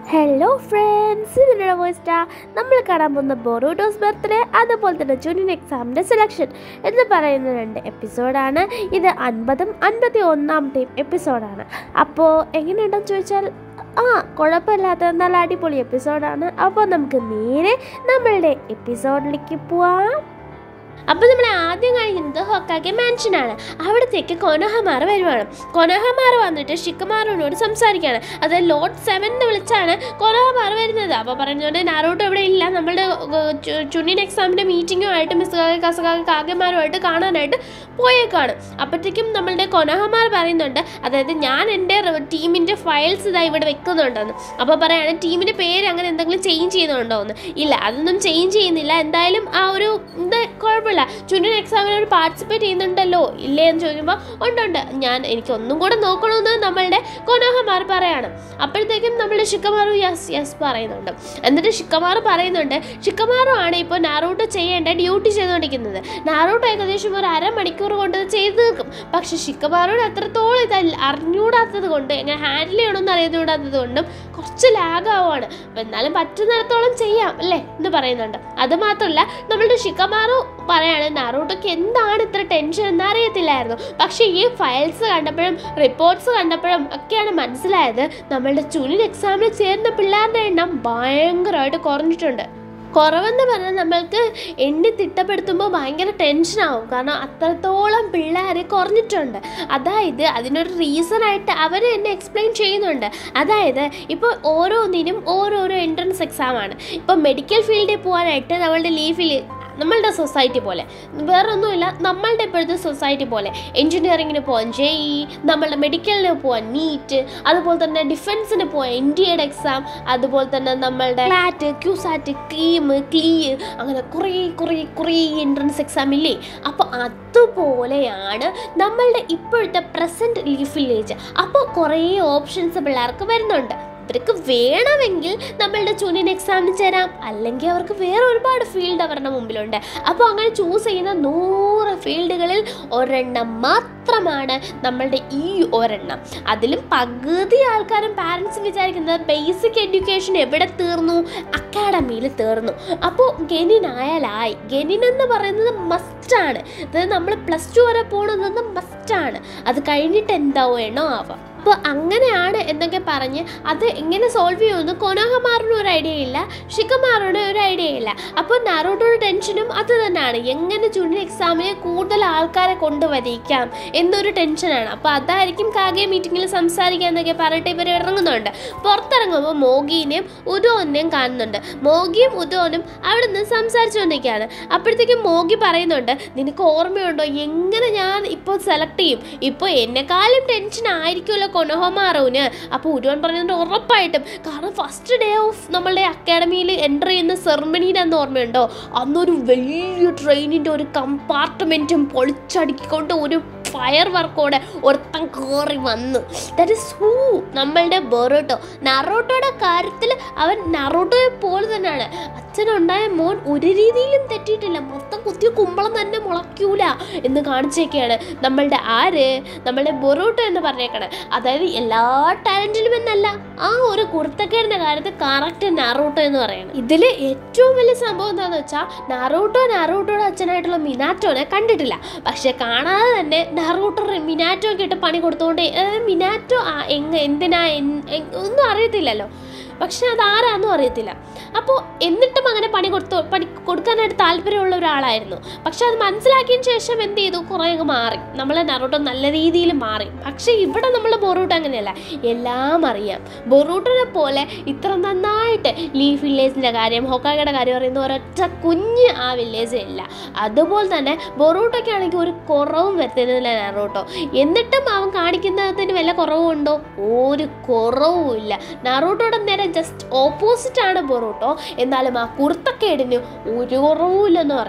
Hello friends, ഇതിൻ്റെ വോയിസ്റ്റാ നമ്മൾ കാണാൻ പോകുന്ന ബൊറൂട്ടോസ് ബർത്ത്ഡേ അതുപോലെ തന്നെ ജൂനിയർ എക്സാമിൻ്റെ സെലക്ഷൻ എന്ന് പറയുന്ന 2 എപ്പിസോഡാണ്. ഇത് 50-ാം 51-ാമത്തെയും എപ്പിസോഡാണ്. അപ്പോൾ എങ്ങനെയുണ്ടെന്ന് ചോദിച്ചാൽ കുഴപ്പമില്ലാത്ത നല്ല അടിപൊളി എപ്പിസോഡാണ്. അപ്പോൾ നമുക്ക് നേരെ നമ്മളുടെ എപ്പിസോഡിലേക്ക് പോവാം. അപ്പോൾ നമ്മൾ ആദ്യം കഴിക്കുന്നത് ഹൊക്കാഗെ മാൻഷനാണ്. അവിടത്തേക്ക് കൊനോഹമാറ് വരുവാണ്. കൊനോഹമാറ് വന്നിട്ട് ഷിക്കമാറുവിനോട് സംസാരിക്കുകയാണ്. അത് ലോർഡ് 7 എന്ന് വിളിച്ചാണ് കൊനോഹമാറ് വരുന്നത്. അപ്പോൾ പറയുന്നത് നാറൂട്ടോ ഇവിടെ ഇല്ല, നമ്മളുടെ ജൂനിയർ എക്സാമിൻ്റെ മീറ്റിങ്ങുമായിട്ട് മിസ് കാഗമാരുമായിട്ട് കാണാനായിട്ട് പോയേക്കാണ്. അപ്പോഴത്തേക്കും നമ്മളുടെ കൊനോഹമാർ പറയുന്നുണ്ട്, അതായത് ഞാൻ എൻ്റെ ടീമിൻ്റെ ഫയൽസ് ഇതാ ഇവിടെ വെക്കുന്നുണ്ടെന്ന്. അപ്പോൾ പറയുകയാണ് ടീമിൻ്റെ പേര് അങ്ങനെ എന്തെങ്കിലും ചേഞ്ച് ചെയ്യുന്നുണ്ടോ എന്ന്. ഇല്ല, അതൊന്നും ചേഞ്ച് ചെയ്യുന്നില്ല. എന്തായാലും ആ ഒരു കുഴപ്പമില്ല, ജൂനിയർ എക്സാമിനോട് പാർട്ടിസിപ്പേറ്റ് ചെയ്യുന്നുണ്ടല്ലോ ഇല്ലേ എന്ന് ചോദിക്കുമ്പോൾ ഉണ്ട്, എനിക്ക് ഒന്നും കൂടെ നോക്കണമെന്ന് നമ്മളുടെ കൊനോഹമാർ പറയാണ്. അപ്പോഴത്തേക്കും നമ്മളുടെ ഷിക്കമാറു യെസ് പറയുന്നുണ്ട്. എന്നിട്ട് ഷിക്കമാറു പറയുന്നുണ്ട്, ഷിക്കമാറു ആണ് ഇപ്പോൾ നാറൂട്ടോ ചെയ്യേണ്ട ഡ്യൂട്ടി ചെയ്തുകൊണ്ടിരിക്കുന്നത്. നാറൂട്ടോ ഏകദേശം ഒരു അരമണിക്കൂർ കൊണ്ട് ചെയ്ത് തീർക്കും. പക്ഷെ ഷിക്കമാറോട് അത്രത്തോളം ഇത് അറിഞ്ഞുകൂടാത്തത് കൊണ്ട്, എങ്ങനെ ഹാൻഡിൽ ചെയ്യണമെന്ന് അറിഞ്ഞുകൂടാത്തത് കൊണ്ടും കുറച്ച് ലാഗാവുകയാണ്. അപ്പം എന്നാലും പറ്റുന്നിടത്തോളം ചെയ്യാം അല്ലേ എന്ന് പറയുന്നുണ്ട്. അതുമാത്രമല്ല നമ്മളുടെ ഷിക്കമാറു പറയാണ് നാറൂട്ടോക്ക് എന്താണ് ഇത്ര ടെൻഷൻ എന്ന് അറിയത്തില്ലായിരുന്നു. പക്ഷേ ഈ ഫയൽസ് കണ്ടപ്പോഴും റിപ്പോർട്ട്സ് കണ്ടപ്പോഴും ഒക്കെയാണ് മനസ്സിലായത് നമ്മളുടെ ജൂനിയർ എക്സാമിന് ചേർന്ന പിള്ളേരുടെ എണ്ണം ഭയങ്കരമായിട്ട് കുറഞ്ഞിട്ടുണ്ട്. കുറവെന്ന് പറഞ്ഞാൽ നമ്മൾക്ക് എണ്ണി തിട്ടപ്പെടുത്തുമ്പോൾ ഭയങ്കര ടെൻഷനാവും. കാരണം അത്രത്തോളം പിള്ളേർ കുറഞ്ഞിട്ടുണ്ട്. അതായത് അതിനൊരു റീസണായിട്ട് അവർ എന്നെ എക്സ്പ്ലെയിൻ ചെയ്യുന്നുണ്ട്. അതായത് ഇപ്പോൾ ഓരോന്നിനും ഓരോരോ എൻട്രൻസ് എക്സാമാണ്. ഇപ്പോൾ മെഡിക്കൽ ഫീൽഡിൽ പോകാനായിട്ട് നമ്മളുടെ സൊസൈറ്റി പോലെ വേറൊന്നുമില്ല, നമ്മളുടെ ഇപ്പോഴത്തെ സൊസൈറ്റി പോലെ എൻജിനീയറിങ്ങിന് പോകാൻ JEE, നമ്മളുടെ മെഡിക്കലിന് പോകാൻ NEET, അതുപോലെ തന്നെ ഡിഫൻസിന് പോകാൻ NDA എക്സാം, അതുപോലെ തന്നെ നമ്മളുടെ CLAT, QSAT, CLEE, അങ്ങനെ കുറേ എൻട്രൻസ് എക്സാം ഇല്ലേ. അപ്പോൾ അതുപോലെയാണ് നമ്മളുടെ ഇപ്പോഴത്തെ പ്രസൻറ്റ് വില്ലേജ്. അപ്പോൾ കുറേ ഓപ്ഷൻസ് പിള്ളേർക്ക് വരുന്നുണ്ട്. ഇവർക്ക് വേണമെങ്കിൽ നമ്മളുടെ ജൂനിയർ എക്സാമിന് ചേരാം, അല്ലെങ്കിൽ അവർക്ക് വേറെ ഒരുപാട് ഫീൽഡ് അവരുടെ മുമ്പിലുണ്ട്. അപ്പോൾ അങ്ങനെ ചൂസ് ചെയ്യുന്ന 100 ഫീൽഡുകളിൽ ഒരെണ്ണം മാത്രമാണ് നമ്മളുടെ ഈ ഒരെണ്ണം. അതിലും പകുതി ആൾക്കാരും പാരൻസ് വിചാരിക്കുന്നത് ബേസിക് എഡ്യൂക്കേഷൻ എവിടെ തീർന്നു, അക്കാഡമിയിൽ തീർന്നു. അപ്പോൾ ഗെനിനായാലായി. ഗെനിൻ എന്ന് പറയുന്നത് മസ്റ്റാണ്. അതായത് നമ്മൾ +2 വരെ പോകണമെന്നത് മസ്റ്റാണ്. അത് കഴിഞ്ഞിട്ട് എന്താവോ എണ്ണോ ആവാം. അപ്പോൾ അങ്ങനെയാണ് എന്നൊക്കെ പറഞ്ഞ് അത് എങ്ങനെ സോൾവ് ചെയ്യുമെന്ന് കൊനോഹമാറിന് ഒരു ഐഡിയ ഇല്ല, ഷിക്കമാറിന് ഒരു ഐഡിയ ഇല്ല. അപ്പോൾ നാറൂട്ടോയുടെ ടെൻഷനും അത് തന്നെയാണ്, എങ്ങനെ ജൂനിയർ എക്സാമിന് കൂടുതൽ ആൾക്കാരെ കൊണ്ടുവരിക്കാം എന്നൊരു ടെൻഷനാണ്. അപ്പോൾ അതായിരിക്കും കാഗെ മീറ്റിങ്ങിൽ സംസാരിക്കുക എന്നൊക്കെ പറഞ്ഞിട്ട് ഇവർ ഇറങ്ങുന്നുണ്ട്. പുറത്തിറങ്ങുമ്പോൾ മോഗിനെയും ഉദോനെയും കാണുന്നുണ്ട്. മോഗിയും ഉദോനും അവിടെ നിന്ന് സംസാരിച്ചുകൊണ്ടിരിക്കുകയാണ്. അപ്പോഴത്തേക്കും മോഗി പറയുന്നുണ്ട്, നിനക്ക് ഓർമ്മയുണ്ടോ എങ്ങനെ ഞാൻ ഇപ്പോൾ സെലക്ട് ചെയ്യും, ഇപ്പോൾ എന്നെക്കാളും ടെൻഷൻ ആയിരിക്കുമല്ലോ കൊനോഹമാറുവിന്. അപ്പോൾ ഉരുവൻ പറയുന്നുണ്ട് ഉറപ്പായിട്ടും, കാരണം ഫസ്റ്റ് ഡേ ഓഫ് നമ്മളുടെ അക്കാഡമിയിൽ എൻ്റർ ചെയ്യുന്ന സെറമണിയുടെ അന്ന് ഓർമ്മയുണ്ടോ, അന്നൊരു വലിയ ട്രെയിനിൻ്റെ ഒരു കമ്പാർട്ട്മെൻറ്റും പൊളിച്ചടുക്കിക്കൊണ്ട് ഒരു ഫയർ വർക്കോടെ ഒരുത്തൻ കയറി വന്നു. ദാറ്റ് ഈസ് ഹൂ നമ്മളുടെ ബൊറൂട്ടോ. നാറൂട്ടോയുടെ കാര്യത്തിൽ അവൻ നാറൂട്ടോയെ പോലെ തന്നെയാണ്. അച്ഛനുണ്ടായ മോൻ ഒരു രീതിയിലും തെറ്റിയിട്ടില്ല, മൊത്തം കുത്തിയ കുമ്പളം തന്നെ മുളയ്ക്കൂല എന്ന് കാണിച്ചേക്കാണ് നമ്മളുടെ ബൊറൂട്ടോ എന്ന് പറഞ്ഞേക്കണേ. അതായത് എല്ലാ ടാലൻറ്റിലും എന്നല്ല, ആ ഒരു കുർത്തക്കേടിൻ്റെ കാര്യത്തിൽ കറക്റ്റ് നാറൂട്ടോ എന്ന് പറയുന്നത്. ഇതിൽ ഏറ്റവും വലിയ സംഭവം എന്താണെന്ന് വെച്ചാൽ നാറൂട്ടോയുടെ അച്ഛനായിട്ടുള്ള മിനാറ്റോനെ കണ്ടിട്ടില്ല. പക്ഷെ കാണാതെ തന്നെ നാറൂട്ടോ മിനാറ്റോയ്ക്ക് ഇട്ട് പണി കൊടുത്തുകൊണ്ട്, മിനാറ്റോ എന്തിനാ ഒന്നും അറിയത്തില്ലല്ലോ, പക്ഷെ അതാരാന്നും അറിയത്തില്ല. അപ്പോൾ എന്നിട്ടും അങ്ങനെ പണി കൊടുക്കാനായിട്ട് താല്പര്യമുള്ള ഒരാളായിരുന്നു. പക്ഷെ അത് മനസ്സിലാക്കിയതിന് ശേഷം എന്ത് ചെയ്തു, കുറേ അങ്ങ് മാറി. നമ്മളെ നാറൂട്ടോ നല്ല രീതിയിൽ മാറി. പക്ഷെ ഇവിടെ നമ്മൾ ബൊറൂട്ടോ അങ്ങനെയല്ല, എല്ലാം അറിയാം. ബൊറൂട്ടോനെ പോലെ ഇത്ര നന്നായിട്ട് ലീഫ് വില്ലേജിൻ്റെ കാര്യം, ഹൊക്കാഗയുടെ കാര്യം പറയുന്ന ഒരൊറ്റ കുഞ്ഞ് ആ വില്ലേജ് ഇല്ല. അതുപോലെ തന്നെ ബൊറൂട്ടോയ്ക്കാണെങ്കിൽ ഒരു കുറവും വരുത്തുന്നില്ല നാറൂട്ടോ. എന്നിട്ടും അവൻ കാണിക്കുന്നതിന് വല്ല കുറവുണ്ടോ, ഒരു കുറവും ഇല്ല. നാറൂട്ടോയുടെ നേരെ ജസ്റ്റ് ഓപ്പോസിറ്റ് ആണ് ബൊറൂട്ടോ. എന്നാലും ആ കുർത്തക്കേടിന് ഒരു കുറവുമില്ലെന്ന് പറയാണ്.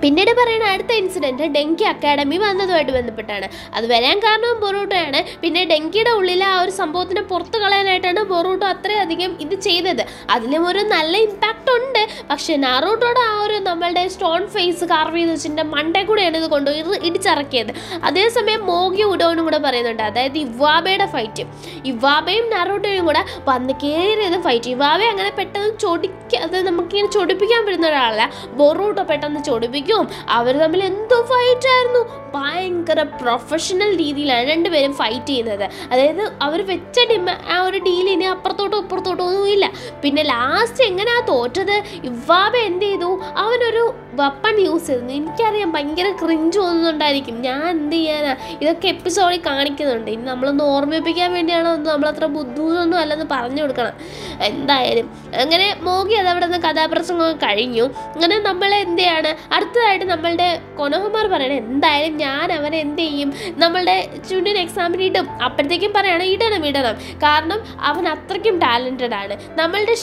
പിന്നീട് പറയുന്ന അടുത്ത ഇൻസിഡൻറ്റ് ഡെങ്കി അക്കാഡമി വന്നതുമായിട്ട് ബന്ധപ്പെട്ടാണ്. അത് വരാൻ കാരണവും ബൊറൂട്ടോയാണ്. പിന്നെ ഡെങ്കിയുടെ ഉള്ളിലെ ആ ഒരു സംഭവത്തിനെ പുറത്ത് കളയാനായിട്ടാണ് ബൊറൂട്ടോ അത്രയധികം ഇത് ചെയ്തത്. അതിലും ഒരു നല്ല ഇമ്പാക്റ്റ് ഉണ്ട്. പക്ഷേ നാറൂട്ടോയുടെ ആ ഒരു നമ്മളുടെ സ്റ്റോൺ ഫേസ് കാർവ് ചെയ്ത് വെച്ചിട്ട് മണ്ടേ കൂടെയാണ് ഇത് കൊണ്ടുപോയി ഇടിച്ചിറക്കിയത്. അതേസമയം മോഗി ഉഡോനും കൂടെ പറയുന്നുണ്ട്, അതായത് ഇവാബയുടെ ഫൈറ്റ്, ഇവാബയും നാറൂട്ടോയും കൂടെ വന്ന് കയറിയത് ഫൈറ്റ്. ഇവാബെ അങ്ങനെ പെട്ടെന്ന് അത് നമുക്കിങ്ങനെ ചൊടിപ്പിക്കാൻ പറ്റുന്ന ഒരാളല്ല. ബൊറൂട്ടോ പെട്ടെന്ന് ചൊടിപ്പിക്കും. അവർ തമ്മിൽ എന്തോ ഫൈറ്റ് ആയിരുന്നു. ഭയങ്കര പ്രൊഫഷണൽ രീതിയിലാണ് രണ്ടുപേരും ഫൈറ്റ് ചെയ്യുന്നത്. അതായത് അവർ വെച്ച ആ ഒരു ഡീലിന് അപ്പുറത്തോട്ടോ ഇപ്പുറത്തോട്ടോ ഒന്നുമില്ല. പിന്നെ ലാസ്റ്റ് എങ്ങനെയാ തോറ്റത്? ഇവാബ എന്ത് ചെയ്തു? അവനൊരു വെപ്പൺ യൂസ് ചെയ്തു. എനിക്കറിയാം ഭയങ്കര ക്രിഞ്ച് തോന്നുന്നുണ്ടായിരിക്കും. ഞാൻ എന്ത് ചെയ്യാനാ, ഇതൊക്കെ എപ്പിസോഡിൽ കാണിക്കുന്നുണ്ട്. ഇനി നമ്മളൊന്ന് ഓർമ്മിപ്പിക്കാൻ വേണ്ടിയാണോ നമ്മളത്ര ബുദ്ധിമുട്ടൊന്നും അല്ലെന്ന് പറഞ്ഞു കൊടുക്കണം. എന്തായാലും അങ്ങനെ മോഗി അതവിടെ നിന്ന് കഥാപ്രസംഗം കഴിഞ്ഞു. അങ്ങനെ നമ്മൾ എന്ത് ചെയ്യാണ്, അടുത്തതായിട്ട് നമ്മളുടെ കൊനോഹമാർ പറയണേ, എന്തായാലും ഞാൻ അവനെ എന്ത് ചെയ്യും, നമ്മളുടെ ചുണ്ടിന് എക്സാമിന് ഇടും. അപ്പോഴത്തേക്കും പറയണം ഇടണം, കാരണം അവൻ അത്രയ്ക്കും ടാലൻറ്റഡ് ആണ്. നമ്മളുടെ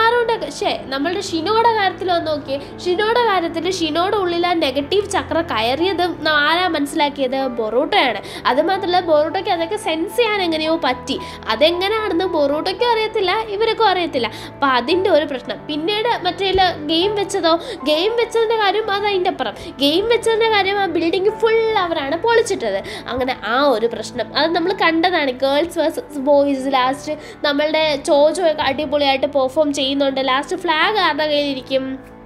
നമ്മളുടെ ഷിനോയുടെ കാര്യത്തിൽ വന്ന് നോക്കിയേ. ഷിനോയുടെ കാര്യത്തിൽ ഷിനോയുടെ ഉള്ളിൽ ആ നെഗറ്റീവ് ചക്ര കയറിയത് ആരാ മനസ്സിലാക്കിയത്? ബൊറൂട്ടോയാണ്. അത് മാത്രമല്ല ബൊറൂട്ടോയ്ക്ക് അതൊക്കെ സെൻസ് ചെയ്യാൻ എങ്ങനെയോ പറ്റി. അതെങ്ങനെയാണെന്ന് ബൊറൂട്ടോയ്ക്കും അറിയത്തില്ല, ഇവർക്കും അറിയത്തില്ല. അപ്പം അതിൻ്റെ ഒരു പ്രശ്നം. പിന്നീട് മറ്റേ ഗെയിം വെച്ചതിൻ്റെ കാര്യം അത് അതിൻ്റെ അപ്പുറം. ഗെയിം വെച്ചതിൻ്റെ കാര്യം ആ ബിൽഡിംഗ് ഫുൾ അവരാണ് പൊളിച്ചിട്ടത്. അങ്ങനെ ആ ഒരു പ്രശ്നം അത് നമ്മൾ കണ്ടതാണ്. ഗേൾസ് വേഴ്സസ് ബോയ്സ് ലാസ്റ്റ് നമ്മളുടെ ചോജോയൊക്കെ അടിപൊളിയായിട്ട് പെർഫോം ചെയ്യുന്നുണ്ട്. ലാസ്റ്റ് ഫ്ലാഗ് ആരുടെ കയ്യിലിരിക്കും?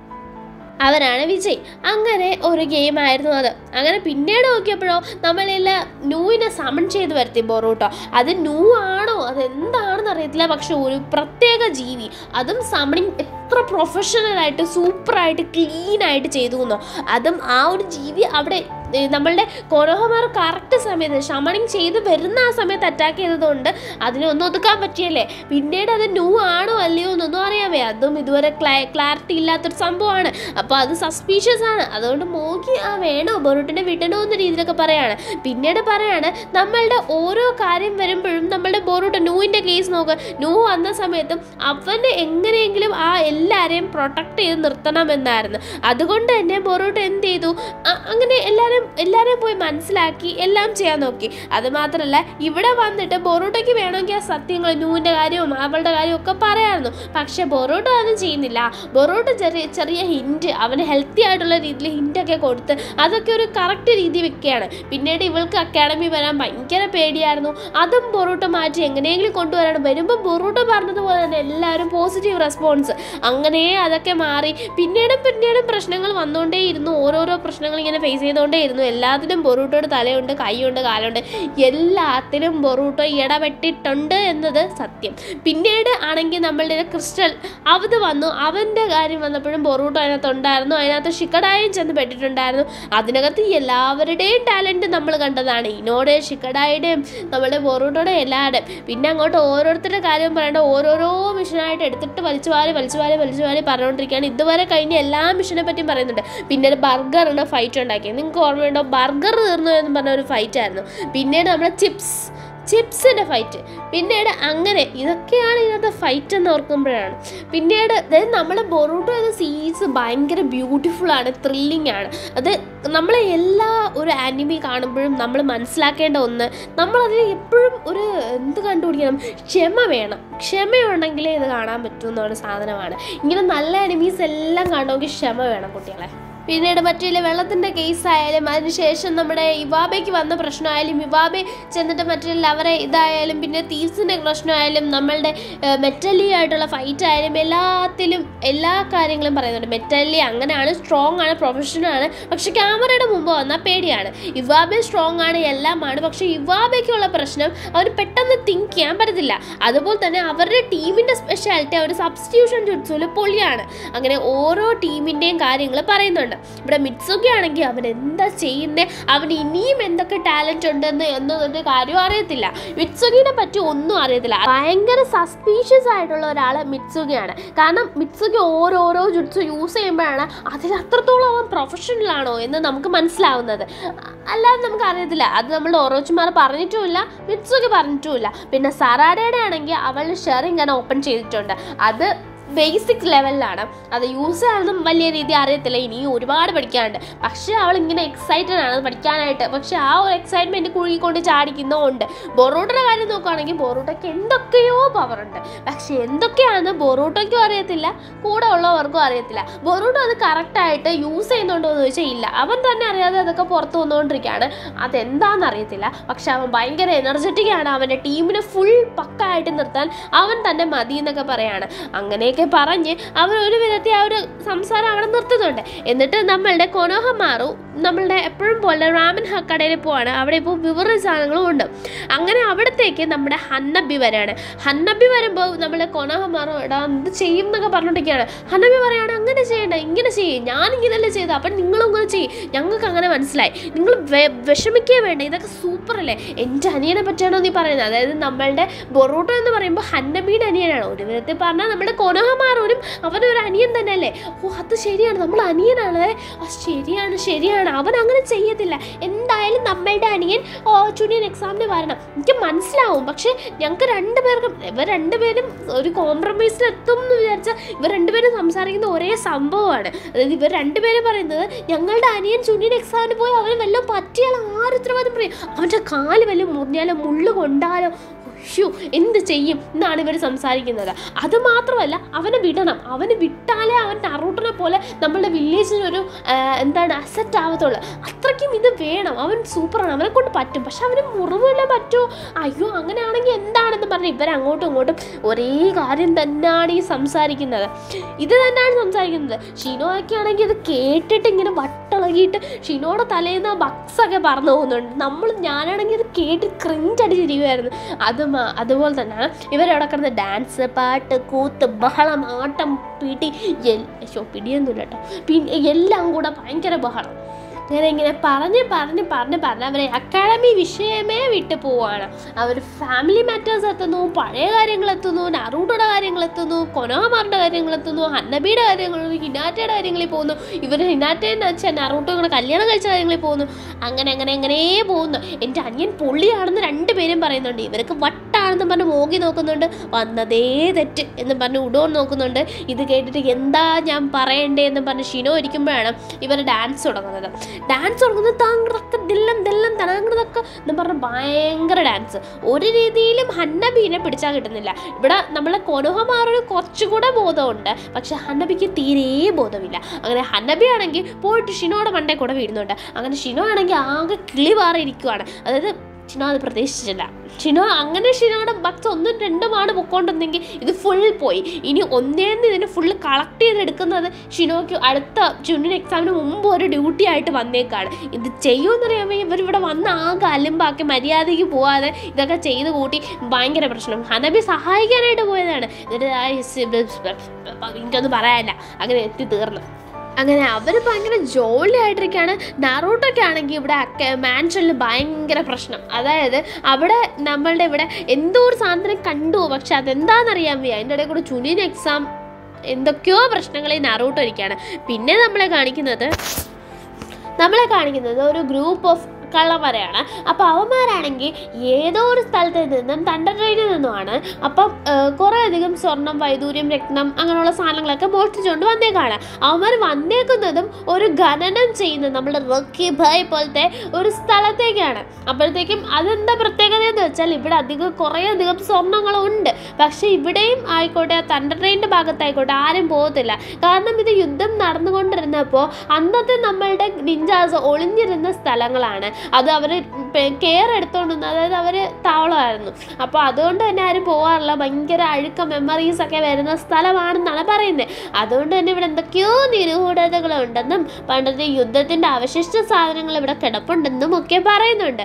അവരാണ് വിജയ്. അങ്ങനെ ഒരു ഗെയിമായിരുന്നു അത്. അങ്ങനെ പിന്നീട് നോക്കിയപ്പോഴോ നമ്മളെല്ലാം ന്യൂവിനെ സമൺ ചെയ്ത് വരുത്തി ബൊറൂട്ടോ. അത് ന്യൂ ആണോ അതെന്താണെന്ന് അറിയത്തില്ല, പക്ഷെ ഒരു പ്രത്യേക ജീവി, അതും സമണിങ് എത്ര പ്രൊഫഷണലായിട്ട് സൂപ്പറായിട്ട് ക്ലീനായിട്ട് ചെയ്തു എന്നോ. അതും ആ ഒരു ജീവി അവിടെ നമ്മളുടെ കൊനോഹമാർ കറക്റ്റ് സമയത്ത് ഷമണിങ് ചെയ്ത് വരുന്ന ആ സമയത്ത് അറ്റാക്ക് ചെയ്തതുകൊണ്ട് അതിനെ ഒന്നും ഒതുക്കാൻ പറ്റിയല്ലേ. പിന്നീട് അത് ന്യൂ ആണോ അല്ലയോ എന്നൊന്നും അറിയാമേ. അതും ഇതുവരെ ക്ലാരിറ്റി ഇല്ലാത്തൊരു സംഭവമാണ്. അപ്പോൾ അത് സസ്പീഷ്യസ് ആണ്. അതുകൊണ്ട് മോഗി വേണോ ബൊറൂട്ടോനെ വിടണോ എന്ന രീതിയിലൊക്കെ പറയാണ്. പിന്നീട് പറയാണ് നമ്മളുടെ ഓരോ കാര്യം വരുമ്പോഴും നമ്മളുടെ ബൊറൂട്ടോ ന്യൂവിൻ്റെ കേസ് നോക്കുക. ന്യൂ വന്ന സമയത്തും അവന് എങ്ങനെയെങ്കിലും ആ എല്ലാവരെയും പ്രൊട്ടക്ട് ചെയ്ത് നിർത്തണമെന്നായിരുന്നു. അതുകൊണ്ട് തന്നെ ബൊറൂട്ടോ എന്ത് ചെയ്തു, അങ്ങനെ എല്ലാവരെയും പോയി മനസ്സിലാക്കി എല്ലാം ചെയ്യാൻ നോക്കി. അതുമാത്രമല്ല ഇവിടെ വന്നിട്ട് ബൊറൂട്ടോയ്ക്ക് വേണമെങ്കിൽ ആ സത്യങ്ങൾ ന്യൂവിൻ്റെ കാര്യവും അവളുടെ കാര്യവും ഒക്കെ പറയാമായിരുന്നു. പക്ഷെ ബൊറൂട്ടോ അതൊന്നും ചെയ്യുന്നില്ല. ബൊറൂട്ടോ ചെറിയ ഹിൻറ്റ്, അവന് ഹെൽത്തി ആയിട്ടുള്ള രീതിയിൽ ഹിൻറ്റൊക്കെ കൊടുത്ത് അതൊക്കെ ഒരു കറക്റ്റ് രീതി വെക്കുകയാണ്. പിന്നീട് ഇവൾക്ക് അക്കാഡമി വരാൻ ഭയങ്കര പേടിയായിരുന്നു. അതും ബൊറൂട്ടോ മാറ്റി എങ്ങനെയെങ്കിലും കൊണ്ടുവരണം. വരുമ്പോൾ ബൊറൂട്ടോ പറഞ്ഞതുപോലെ തന്നെ എല്ലാവരും പോസിറ്റീവ് റെസ്പോൺസ്. അങ്ങനെ അതൊക്കെ മാറി. പിന്നീടും പ്രശ്നങ്ങൾ വന്നുകൊണ്ടേയിരുന്നു. ഓരോരോ പ്രശ്നങ്ങൾ ഇങ്ങനെ ഫേസ് ചെയ്തുകൊണ്ടേയിരുന്നു. എല്ലാത്തിനും ബൊറൂട്ടോയുടെ തലയുണ്ട്, കൈയുണ്ട്, കാലുണ്ട്, എല്ലാത്തിനും ബൊറൂട്ടോ ഇടപെട്ടിട്ടുണ്ട് എന്നത് സത്യം. പിന്നീട് ആണെങ്കിൽ നമ്മളുടെ ക്രിസ്റ്റൽ അത് വന്നു. അവൻ്റെ കാര്യം വന്നപ്പോഴും ബൊറൂട്ടോ അതിനകത്തുണ്ടായിരുന്നു. അതിനകത്ത് ഷിക്കഡായും ചെന്ന് പെട്ടിട്ടുണ്ടായിരുന്നു. അതിനകത്ത് എല്ലാവരുടെയും ടാലൻറ്റ് നമ്മൾ കണ്ടതാണ്. ഇനോടെ ഷിക്കഡായുടെയും നമ്മളുടെ ബൊറൂട്ടോയുടെ എല്ലാവരുടെയും. പിന്നെ അങ്ങോട്ട് ഓരോരുത്തരുടെ കാര്യം പറയേണ്ട ഓരോരോ മിഷനായിട്ട് എടുത്തിട്ട് വലിച്ചു വാരി പറഞ്ഞുകൊണ്ടിരിക്കുകയാണ്. ഇതുവരെ കഴിഞ്ഞ എല്ലാ മിഷനെ പറ്റിയും പറയുന്നുണ്ട്. പിന്നീട് ബർഗറിൻ്റെ ഫൈറ്റ് ഉണ്ടാക്കിയത് നിങ്ങൾക്ക് ഓർമ്മയുണ്ടോ? ബർഗർ തീർന്നു എന്ന് പറഞ്ഞ ഒരു ഫൈറ്റ് ആയിരുന്നു. പിന്നീട് നമ്മുടെ ചിപ്സിൻ്റെ ഫൈറ്റ്. പിന്നീട് അങ്ങനെ ഇതൊക്കെയാണ് ഇതിനകത്ത് ഫൈറ്റ് എന്ന് ഓർക്കുമ്പോഴാണ്. പിന്നീട് നമ്മുടെ ബൊറൂട്ടോ എന്ന സീരീസ് ഭയങ്കര ബ്യൂട്ടിഫുള്ളാണ്, ത്രില്ലിംഗ് ആണ്. അത് നമ്മളെ എല്ലാ ഒരു ആനിമി കാണുമ്പോഴും നമ്മൾ മനസ്സിലാക്കേണ്ട ഒന്ന്, നമ്മളതിൽ എപ്പോഴും ഒരു എന്ത് കണ്ടുപിടിക്കണം, ക്ഷമയുണ്ടെങ്കിലേ ഇത് കാണാൻ പറ്റുമെന്നൊരു സാധനമാണ്. ഇങ്ങനെ നല്ല ആനിമീസ് എല്ലാം കാണണമെങ്കിൽ ക്ഷമ വേണം കുട്ടികളെ. പിന്നീട് മറ്റേ വെള്ളത്തിൻ്റെ കേസായാലും അതിനുശേഷം നമ്മുടെ ഇവാബയ്ക്ക് വന്ന പ്രശ്നമായാലും ഇവാബെ ചെന്നിട്ട് മറ്റേ അവരെ ഇതായാലും പിന്നെ തീസിൻ്റെ പ്രശ്നമായാലും നമ്മളുടെ മെറ്റലി ആയിട്ടുള്ള ഫൈറ്റ് ആയാലും എല്ലാത്തിലും എല്ലാ കാര്യങ്ങളും പറയുന്നുണ്ട്. മെറ്റലി അങ്ങനെയാണ്, സ്ട്രോങ് ആണ്, പ്രൊഫഷണലാണ്. പക്ഷെ ക്യാമറയുടെ മുമ്പ് വന്നാൽ പേടിയാണ്. ഇവാബെ സ്ട്രോങ് ആണ്, എല്ലാമാണ്. പക്ഷേ ഇവാബയ്ക്കുള്ള പ്രശ്നം അവർ പെട്ടെന്ന് തിങ്ക് ചെയ്യാൻ പറ്റത്തില്ല. അതുപോലെ തന്നെ അവരുടെ ടീമിൻ്റെ സ്പെഷ്യാലിറ്റി അവർ സബ്സ്റ്റിറ്റ്യൂഷൻ ജുട്സുവിൽ പൊളിയാണ്. അങ്ങനെ ഓരോ ടീമിൻ്റെയും കാര്യങ്ങൾ പറയുന്നുണ്ട്. ഇവിടെ മിറ്റ്സുഗി ആണെങ്കിൽ അവൻ എന്താ ചെയ്യുന്നത്, അവന് ഇനിയും എന്തൊക്കെ ടാലൻറ്റ് ഉണ്ടെന്ന് എന്നൊരു കാര്യം അറിയത്തില്ല. മിറ്റ്സുഗിനെ പറ്റി ഒന്നും അറിയത്തില്ല. ഭയങ്കര സസ്പീഷ്യസ് ആയിട്ടുള്ള ഒരാൾ മിറ്റ്സുഗിയാണ്. കാരണം മിറ്റ്സുഗി ഓരോരോ ജുട്സു യൂസ് ചെയ്യുമ്പോഴാണ് അതിൽ അത്രത്തോളം അവൻ പ്രൊഫഷണലാണോ എന്ന് നമുക്ക് മനസ്സിലാവുന്നത്. അല്ലാതെ നമുക്ക് അറിയത്തില്ല. അത് നമ്മൾ ഓരോച്ചുമാർ പറഞ്ഞിട്ടുമില്ല, മിറ്റ്സുഗി പറഞ്ഞിട്ടുമില്ല. പിന്നെ സറാഡയുടെ ആണെങ്കിൽ അവളുടെ ഷെയറിങ് ഓപ്പൺ ചെയ്തിട്ടുണ്ട്. അത് ബേസിക് ലെവലിലാണ്. അത് യൂസ് ചെയ്യാനൊന്നും വലിയ രീതി അറിയത്തില്ല, ഇനിയും ഒരുപാട് പഠിക്കാനുണ്ട്. പക്ഷേ അവൾ ഇങ്ങനെ എക്സൈറ്റഡ് ആണ് പഠിക്കാനായിട്ട്. പക്ഷെ ആ ഒരു എക്സൈറ്റ്മെൻറ്റ് കുഴുകിക്കൊണ്ട് ചാടിക്കുന്നതുകൊണ്ട് ബൊറൂട്ടയുടെ കാര്യം നോക്കുകയാണെങ്കിൽ ബൊറൂട്ടയ്ക്ക് എന്തൊക്കെയോ പവറുണ്ട്. പക്ഷെ എന്തൊക്കെയാണെന്ന് ബൊറൂട്ടയ്ക്കും അറിയത്തില്ല, കൂടെ ഉള്ളവർക്കും അറിയത്തില്ല. ബൊറൂട്ടോ അത് കറക്റ്റായിട്ട് യൂസ് ചെയ്യുന്നുണ്ടോ എന്ന് ചോദിച്ചാൽ ഇല്ല, അവൻ തന്നെ അറിയാതെ അതൊക്കെ പുറത്ത് വന്നുകൊണ്ടിരിക്കുകയാണ്. അതെന്താണെന്ന് അറിയത്തില്ല. പക്ഷെ അവൻ ഭയങ്കര എനർജറ്റിക്കാണ്, അവൻ്റെ ടീമിനെ ഫുൾ പക്കായിട്ട് നിർത്താൻ അവൻ തന്നെ മതി എന്നൊക്കെ പറയാണ്. അങ്ങനെയൊക്കെ പറഞ്ഞ് അവർ ഒരു വിധത്തിൽ ആ ഒരു സംസാരം അവിടെ നിർത്തുന്നുണ്ട്. എന്നിട്ട് നമ്മളുടെ കൊനോഹമാറു നമ്മളുടെ എപ്പോഴും പോലെ റാമൻ കടയിൽ പോവാണ്. അവിടെ ഇപ്പോൾ വിവര സാധനങ്ങളും ഉണ്ട്. അങ്ങനെ അവിടത്തേക്ക് നമ്മുടെ ഹന്നബി വരാണ്. ഹന്നബി വരുമ്പോൾ നമ്മളെ കൊനോഹമാറു എടാ എന്ത് ചെയ്യും എന്നൊക്കെ പറഞ്ഞിട്ടൊക്കെയാണ്. ഹന്നബി പറയാണ് അങ്ങനെ ചെയ്യണ്ട, ഇങ്ങനെ ചെയ്യും, ഞാനിങ്ങനെയല്ലേ ചെയ്തത്, അപ്പം നിങ്ങളും ഇങ്ങനെ ചെയ്യും, ഞങ്ങൾക്ക് അങ്ങനെ മനസ്സിലായി, നിങ്ങൾ വിഷമിക്കേ വേണ്ട, ഇതൊക്കെ സൂപ്പർ അല്ലേ. എൻ്റെ അനിയനെ പറ്റിയാണോ നീ പറയുന്നത്? അതായത് നമ്മളുടെ ബൊറൂട്ടോ എന്ന് പറയുമ്പോൾ ഹന്നബിയുടെ അനിയനാണ്. ഒരു വിധത്തിൽ പറഞ്ഞാൽ നമ്മുടെ കൊനോഹമാറൂനും അവനൊരു അനിയൻ തന്നെ അല്ലേ. ഓ അത് ശരിയാണ്, നമ്മൾ അനിയനാണ്. ശരിയാണ്, അവൻ അങ്ങനെ ചെയ്യത്തില്ല. എന്തായാലും നമ്മളുടെ അനിയൻ ജൂനിയർ എക്സാമിന് വരണം, എനിക്ക് മനസ്സിലാവും. പക്ഷെ ഞങ്ങൾക്ക് രണ്ടുപേർക്കും ഇവർ രണ്ടുപേരും ഒരു കോംപ്രമൈസിലെത്തും എന്ന് വിചാരിച്ചാൽ ഇവർ രണ്ടുപേരും സംസാരിക്കുന്ന ഒരേ സംഭവമാണ്. അതായത് ഇവർ രണ്ടുപേരും പറയുന്നത് ഞങ്ങളുടെ അനിയൻ ജൂനിയർ എക്സാമിന് പോയി അവന് വല്ലതും പറ്റിയാൽ ആര് ഉത്തരവാദിത്തം പറയും, അവൻ്റെ കാല് വല്ലതും മുറിഞ്ഞാലോ മുള്ളു കൊണ്ടാലോ എന്ത് ചെയ്യും എന്നാണ് ഇവർ സംസാരിക്കുന്നത്. അതുമാത്രമല്ല അവനെ വിടണം, അവന് വിട്ടാലേ അവൻ നറൂട്ടോനെ പോലെ നമ്മളുടെ വില്ലേജിനൊരു അസറ്റ് ആവത്തുള്ളൂ. അത്രയ്ക്കും ഇത് വേണം, അവൻ സൂപ്പറാണ്, അവനെ കൊണ്ട് പറ്റും. പക്ഷെ അവന് മുറിവെല്ലാം പറ്റുമോ, അയ്യോ അങ്ങനെയാണെങ്കിൽ എന്താണെന്ന് പറഞ്ഞ് ഇവരങ്ങോട്ടും ഇങ്ങോട്ടും ഒരേ കാര്യം തന്നെയാണ് ഈ സംസാരിക്കുന്നത്. ഇത് തന്നെയാണ് സംസാരിക്കുന്നത്. ഷിനോയൊക്കെ ആണെങ്കിൽ ഇത് കേട്ടിട്ട് ഇങ്ങനെ വട്ടിളകിയിട്ട് ഷിനോയുടെ തലേന്ന് ബക്സൊക്കെ പറന്നു പോകുന്നുണ്ട്. ഞാനാണെങ്കിൽ ഇത് കേട്ട് ക്രിഞ്ച് അടിച്ചിരിക്കുമായിരുന്നു. അതുപോലെ തന്നെയാണ് ഇവരവിടെ കിടന്ന് ഡാൻസ്, പാട്ട്, കൂത്ത്, ബഹളം, ആട്ടം, പിടിയൊന്നുമില്ല കേട്ടോ, പിന്നെ എല്ലാം കൂടെ ഭയങ്കര ബഹളം. ഇങ്ങനെ പറഞ്ഞ് അവരെ അക്കാഡമി വിഷയമേ വിട്ടു പോവാണ്. അവർ ഫാമിലി മാറ്റേഴ്സ് എത്തുന്നു, പഴയ കാര്യങ്ങൾ എത്തുന്നു, നറൂട്ടോയുടെ കാര്യങ്ങൾ എത്തുന്നു, കൊനോഹമാറിൻ്റെ കാര്യങ്ങൾ എത്തുന്നു, ഹന്നബിയുടെ കാര്യങ്ങൾ, ഹിനാറ്റയുടെ കാര്യങ്ങളിൽ പോകുന്നു. ഇവർ ഹിനാറ്റേൻ്റെ അച്ഛൻ നറൂട്ടോ ഇങ്ങനെ കല്യാണം കഴിച്ച കാര്യങ്ങളിൽ പോകുന്നു. അങ്ങനെ പോകുന്നു. എൻ്റെ അനിയൻ പൊള്ളിയാണെന്ന് രണ്ടുപേരും പറയുന്നുണ്ട്. ഇവർക്ക് വട്ടാണെന്ന് പറഞ്ഞ് മോഗി നോക്കുന്നുണ്ട്, വന്നതേ തെറ്റ് എന്ന് പറഞ്ഞ് ഉഡോൺ നോക്കുന്നുണ്ട്. ഇത് കേട്ടിട്ട് എന്താ ഞാൻ പറയണ്ടേ എന്ന് പറഞ്ഞ് ഷിനോ ഇരിക്കുമ്പോഴാണ് ഇവർ ഡാൻസ് തുടങ്ങുന്നത്. താങ്കളൊക്കെ തനാങ്കതൊക്കെ എന്ന് പറഞ്ഞ ഭയങ്കര ഡാൻസ്. ഒരു രീതിയിലും ഹന്നബീനെ പിടിച്ചാൽ കിട്ടുന്നില്ല. ഇവിടെ നമ്മളെ കൊനോഹമാറിന് കുറച്ചുകൂടെ ബോധമുണ്ട്, പക്ഷെ ഹന്നബിക്ക് തീരെ ബോധമില്ല. അങ്ങനെ ഹന്നബി ആണെങ്കിൽ പോയിട്ട് ഷിനോയുടെ മണ്ടേ കൂടെ വീഴുന്നുണ്ട്. അങ്ങനെ ഷിനോ ആണെങ്കിൽ ആകെ കിളി മാറിയിരിക്കുവാണ്. അതായത് ഷിനോ അത് പ്രതീക്ഷിച്ചില്ല. ഷിനോയുടെ ബക്സ് 1, 2 പൊക്കോണ്ടെന്നെങ്കിൽ ഇത് ഫുൾ പോയി. ഇനി ഒന്നേന്ന് ഇതിന് ഫുള്ള് കളക്ട് ചെയ്തെടുക്കുന്നത് ഷിനോയ്ക്ക് അടുത്ത ജൂനിയർ എക്സാമിന് മുമ്പ് ഒരു ഡ്യൂട്ടി ആയിട്ട് വന്നേക്കാണ്. ഇത് ചെയ്യുമെന്നറിയാമോ, ഇവരിവിടെ വന്ന് ആകെ അലമ്പാക്കി മര്യാദയ്ക്ക് പോവാതെ ഇതൊക്കെ ചെയ്ത് കൂട്ടി ഭയങ്കര പ്രശ്നം. ഹനബി സഹായിക്കാനായിട്ട് പോയതാണ്. എന്നിട്ട് എനിക്കൊന്നും പറയാനില്ല, അങ്ങനെ എത്തി തീർന്നു. അങ്ങനെ അവർ ഭയങ്കര ജോളി ആയിട്ടിരിക്കുകയാണ്. നറൂട്ടോക്കെ ആണെങ്കിൽ ഇവിടെ മാൻഷനിൽ ഭയങ്കര പ്രശ്നം. അതായത് അവിടെ നമ്മളുടെ ഇവിടെ എന്തോ ഒരു സാധനം കണ്ടു, പക്ഷെ അതെന്താണെന്നറിയാൻ വയ്യ. അതിൻ്റെ ഇടയിൽ കൂടെ ജൂനിയർ എക്സാം എന്തൊക്കെയോ പ്രശ്നങ്ങളിൽ നറൂട്ടോ ഇരിക്കുകയാണ്. പിന്നെ നമ്മളെ കാണിക്കുന്നത് ഒരു ഗ്രൂപ്പ് ഓഫ് കള്ളന്മാരെയാണ്. അപ്പോൾ അവന്മാരാണെങ്കിൽ ഏതോ ഒരു സ്ഥലത്ത് നിന്നും തണ്ടർ ട്രെയിനിൽ നിന്നുമാണ്. അപ്പം കുറേ അധികം സ്വർണം, വൈദൂര്യം, രത്നം അങ്ങനെയുള്ള സാധനങ്ങളൊക്കെ മോഷ്ടിച്ചുകൊണ്ട് വന്നേക്കാണ്. അവന്മാർ വന്നേക്കുന്നതും ഒരു ഖനനം ചെയ്യുന്ന നമ്മുടെ റോക്കി ഭായ് പോലത്തെ ഒരു സ്ഥലത്തേക്കാണ്. അപ്പോഴത്തേക്കും അതെന്താ പ്രത്യേകത എന്ന് വെച്ചാൽ ഇവിടെ കുറേ അധികം സ്വർണ്ണങ്ങളുണ്ട്. പക്ഷേ ഇവിടെയും ആയിക്കോട്ടെ, തണ്ടർ ട്രെയിനിൻ്റെ ഭാഗത്തായിക്കോട്ടെ ആരും പോകത്തില്ല. കാരണം ഇത് യുദ്ധം നടന്നുകൊണ്ടിരുന്നപ്പോൾ അന്നത്തെ നമ്മളുടെ നിഞ്ചാസ് ഒളിഞ്ഞിരുന്ന സ്ഥലങ്ങളാണ്. അത് അവർ കെയർ എടുത്തോണ്ടിരുന്നു, അതായത് അവർ താവളമായിരുന്നു. അപ്പോൾ അതുകൊണ്ട് തന്നെ ആരും പോകാറില്ല. ഭയങ്കര അഴുക്ക മെമ്മറീസൊക്കെ വരുന്ന സ്ഥലമാണെന്നാണ് പറയുന്നത്. അതുകൊണ്ട് തന്നെ ഇവിടെ എന്തൊക്കെയോ നിരൂഢതകളുണ്ടെന്നും പണ്ടത്തെ യുദ്ധത്തിൻ്റെ അവശിഷ്ട സാധനങ്ങൾ ഇവിടെ കിടപ്പുണ്ടെന്നും ഒക്കെ പറയുന്നുണ്ട്.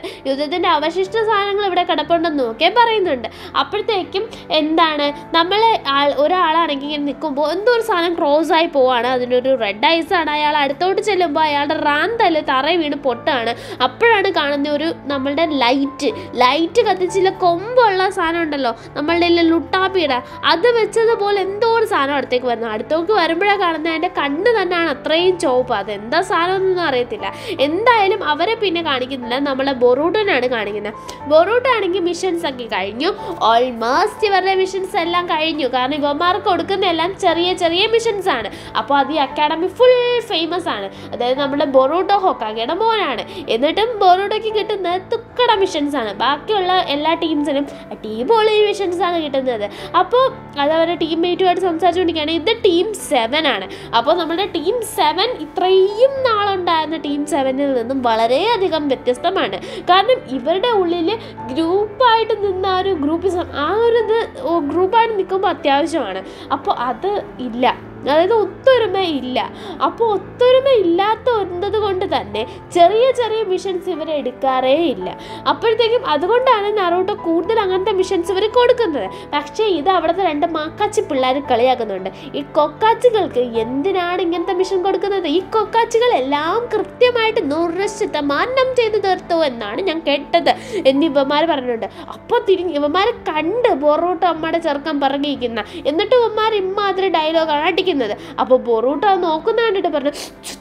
അപ്പോഴത്തേക്കും നമ്മളെ ഒരാളാണെങ്കിൽ ഇങ്ങനെ നിൽക്കുമ്പോൾ എന്തോ ഒരു സാധനം ക്രോസ് ആയി പോവാണ്. അതിനൊരു റെഡ് ഐസാണ്. അയാൾ അടുത്തോട്ട് ചെല്ലുമ്പോൾ അയാളുടെ റാന്തല് തറയിൽ വീണ് പൊട്ടാണ്. അപ്പോൾ അപ്പോഴാണ് കാണുന്ന ഒരു നമ്മളുടെ ലൈറ്റ് കത്തിച്ചില്ല കൊമ്പുള്ള സാധനം ഉണ്ടല്ലോ നമ്മളുടെ ലുട്ടാപ്പിയുടെ, അത് വെച്ചതുപോലെ എന്തോ ഒരു സാധനം അടുത്തേക്ക് വരുമ്പോഴാണ് കാണുന്നത് അതിൻ്റെ കണ്ണ് തന്നെയാണ് അത്രയും ചുവപ്പ്. അതെന്താ സാധനം എന്നൊന്നും അറിയത്തില്ല. എന്തായാലും അവരെ പിന്നെ കാണിക്കുന്നില്ല, നമ്മളെ ബൊറൂട്ടോനാണ് കാണിക്കുന്നത്. ബൊറൂട്ടോ ആണെങ്കിൽ മിഷൻസ് ഒക്കെ കഴിഞ്ഞു, ഓൾമോസ്റ്റ് ഇവരുടെ മിഷൻസ് എല്ലാം കഴിഞ്ഞു. കാരണം ഇവന്മാർക്ക് കൊടുക്കുന്ന എല്ലാം ചെറിയ ചെറിയ മിഷൻസ് ആണ്. അപ്പോൾ അത് ഈ അക്കാഡമി ഫുൾ ഫേമസ് ആണ്. അതായത് നമ്മുടെ ബൊറൂട്ടോ ഹൊക്കാഗെയുടെ മോനാണ്. എന്നിട്ടും ബൊറൂട്ടോയ്ക്ക് കിട്ടുന്നത് തുക്കട മിഷൻസ് ആണ്. ബാക്കിയുള്ള എല്ലാ ടീംസിനും ടീമോളി മിഷൻസ് ആണ് കിട്ടുന്നത്. അപ്പോൾ അത് അവരുടെ ടീംമേറ്റുമായിട്ട് സംസാരിച്ചുകൊണ്ടിരിക്കുകയാണ്. ഇത് ടീം 7 ആണ്. അപ്പോൾ നമ്മുടെ ടീം 7 ഇത്രയും നാളുണ്ടായിരുന്ന ടീം 7-ൽ നിന്നും വളരെയധികം വ്യത്യസ്തമാണ്. കാരണം ഇവരുടെ ഉള്ളിൽ ഗ്രൂപ്പായിട്ട് നിന്ന ആ ഒരു ഗ്രൂപ്പായിട്ട് നിൽക്കുമ്പോൾ അത്യാവശ്യമാണ്. അപ്പോൾ അത് ഇല്ല, അതായത് ഒത്തൊരുമ ഇല്ല. അപ്പോൾ ഒത്തൊരുമ ഇല്ലാത്തത് കൊണ്ട് തന്നെ ചെറിയ ചെറിയ മിഷൻസ് ഇവർ എടുക്കാറേ ഇല്ല. അപ്പോഴത്തേക്കും അതുകൊണ്ടാണ് നറൂട്ടോ കൂടുതൽ അങ്ങനത്തെ മിഷൻസ് ഇവർ കൊടുക്കുന്നത്. പക്ഷേ ഇത് അവിടുത്തെ 2 മാക്കാച്ചി പിള്ളേർ കളിയാക്കുന്നുണ്ട്. ഈ കൊക്കാച്ചികൾക്ക് എന്തിനാണ് ഇങ്ങനത്തെ മിഷൻ കൊടുക്കുന്നത്? ഈ കൊക്കാച്ചികളെല്ലാം കൃത്യമായിട്ട് 100% ചെയ്തു തീർത്തു എന്നാണ് ഞാൻ കേട്ടത് എന്ന് ഇവന്മാർ പറഞ്ഞിട്ടുണ്ട്. അപ്പോൾ ഇവന്മാരെ കണ്ട് ബൊറൂട്ടോ അമ്മയുടെ ചെറുക്കം പറഞ്ഞിരിക്കുന്ന, എന്നിട്ട് ഇവന്മാർ ഇമ്മാതിരി ഡയലോഗാണ് അടിക്കുന്നത്. അപ്പോൾ ബൊറൂട്ടോ നോക്കുന്ന കണ്ടിട്ട് പറഞ്ഞു,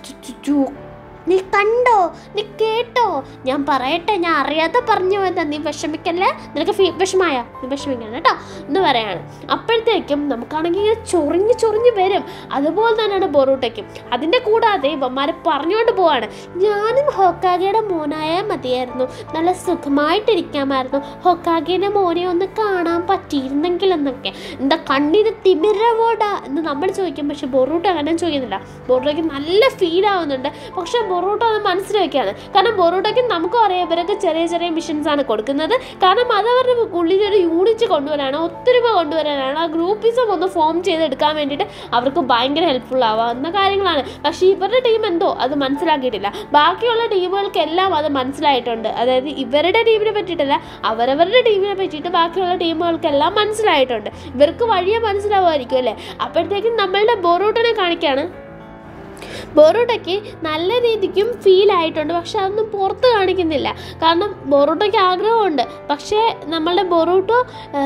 നീ കണ്ടോ, നീ കേട്ടോ, ഞാൻ പറയട്ടെ, ഞാൻ അറിയാതെ പറഞ്ഞു പോയതാ, നീ വിഷമിക്കല്ലേ, നിനക്ക് വിഷമായ, നീ വിഷമിക്കണം കേട്ടോ എന്ന് പറയാണ്. അപ്പോഴത്തേക്കും നമുക്കാണെങ്കിൽ ഇങ്ങനെ ചൊറിഞ്ഞ് വരും. അതുപോലെ തന്നെയാണ് ബൊറൂട്ടോയ്ക്കും. അതിൻ്റെ കൂടാതെ ഇവന്മാരെ പറഞ്ഞുകൊണ്ട് പോവാണ്, ഞാനും ഹൊക്കാഗെയുടെ മോനായാൽ മതിയായിരുന്നു, നല്ല സുഖമായിട്ടിരിക്കാമായിരുന്നു, ഹൊക്കാഗെയുടെ മോനെ ഒന്ന് കാണാൻ പറ്റിയിരുന്നെങ്കിൽ എന്നൊക്കെ. എന്താ കണ്ണിന് തിമിരവോടാ എന്ന് നമ്മൾ ചോദിക്കും. പക്ഷെ ബൊറൂട്ടോ അങ്ങനെ ചോദിക്കുന്നില്ല. ബൊറൂട്ടോയ്ക്ക് നല്ല ഫീൽ ആവുന്നുണ്ട്. പക്ഷെ ബൊറൂട്ടോ അത് മനസ്സിലാക്കിയാണ്. കാരണം ബൊറൂട്ടോയ്ക്ക് നമുക്കും അറിയാം ഇവരൊക്കെ ചെറിയ ചെറിയ മിഷൻസ് ആണ് കൊടുക്കുന്നത്. കാരണം അത് അവരുടെ ഉള്ളിലൊരു യൂണിറ്റ് കൊണ്ടുവരാനാണ്, ഒത്തൊരുമ കൊണ്ടുവരാനാണ്, ആ ഗ്രൂപ്പിസം ഒന്ന് ഫോം ചെയ്തെടുക്കാൻ വേണ്ടിയിട്ട് അവർക്ക് ഭയങ്കര ഹെൽപ്ഫുൾ ആവാവുന്ന കാര്യങ്ങളാണ്. പക്ഷേ ഇവരുടെ ടീം എന്തോ അത് മനസ്സിലാക്കിയിട്ടില്ല. ബാക്കിയുള്ള ടീമുകൾക്കെല്ലാം അത് മനസ്സിലായിട്ടുണ്ട്. അതായത് ഇവരുടെ ടീമിനെ പറ്റിയിട്ടല്ല, അവരവരുടെ ടീമിനെ പറ്റിയിട്ട് ബാക്കിയുള്ള ടീമുകൾക്കെല്ലാം മനസ്സിലായിട്ടുണ്ട്. ഇവർക്ക് വഴിയെ മനസ്സിലാവുമായിരിക്കും അല്ലേ. അപ്പോഴത്തേക്കും നമ്മളുടെ ബൊറൂട്ടോനെ കാണിക്കുകയാണ്. ബൊറൂട്ടോയ്ക്ക് നല്ല രീതിക്കും ഫീൽ ആയിട്ടുണ്ട്. പക്ഷെ അതൊന്നും പുറത്ത് കാണിക്കുന്നില്ല. കാരണം ബൊറൂട്ടോയ്ക്ക് ആഗ്രഹമുണ്ട്. പക്ഷേ നമ്മളുടെ ബൊറൂട്ടോ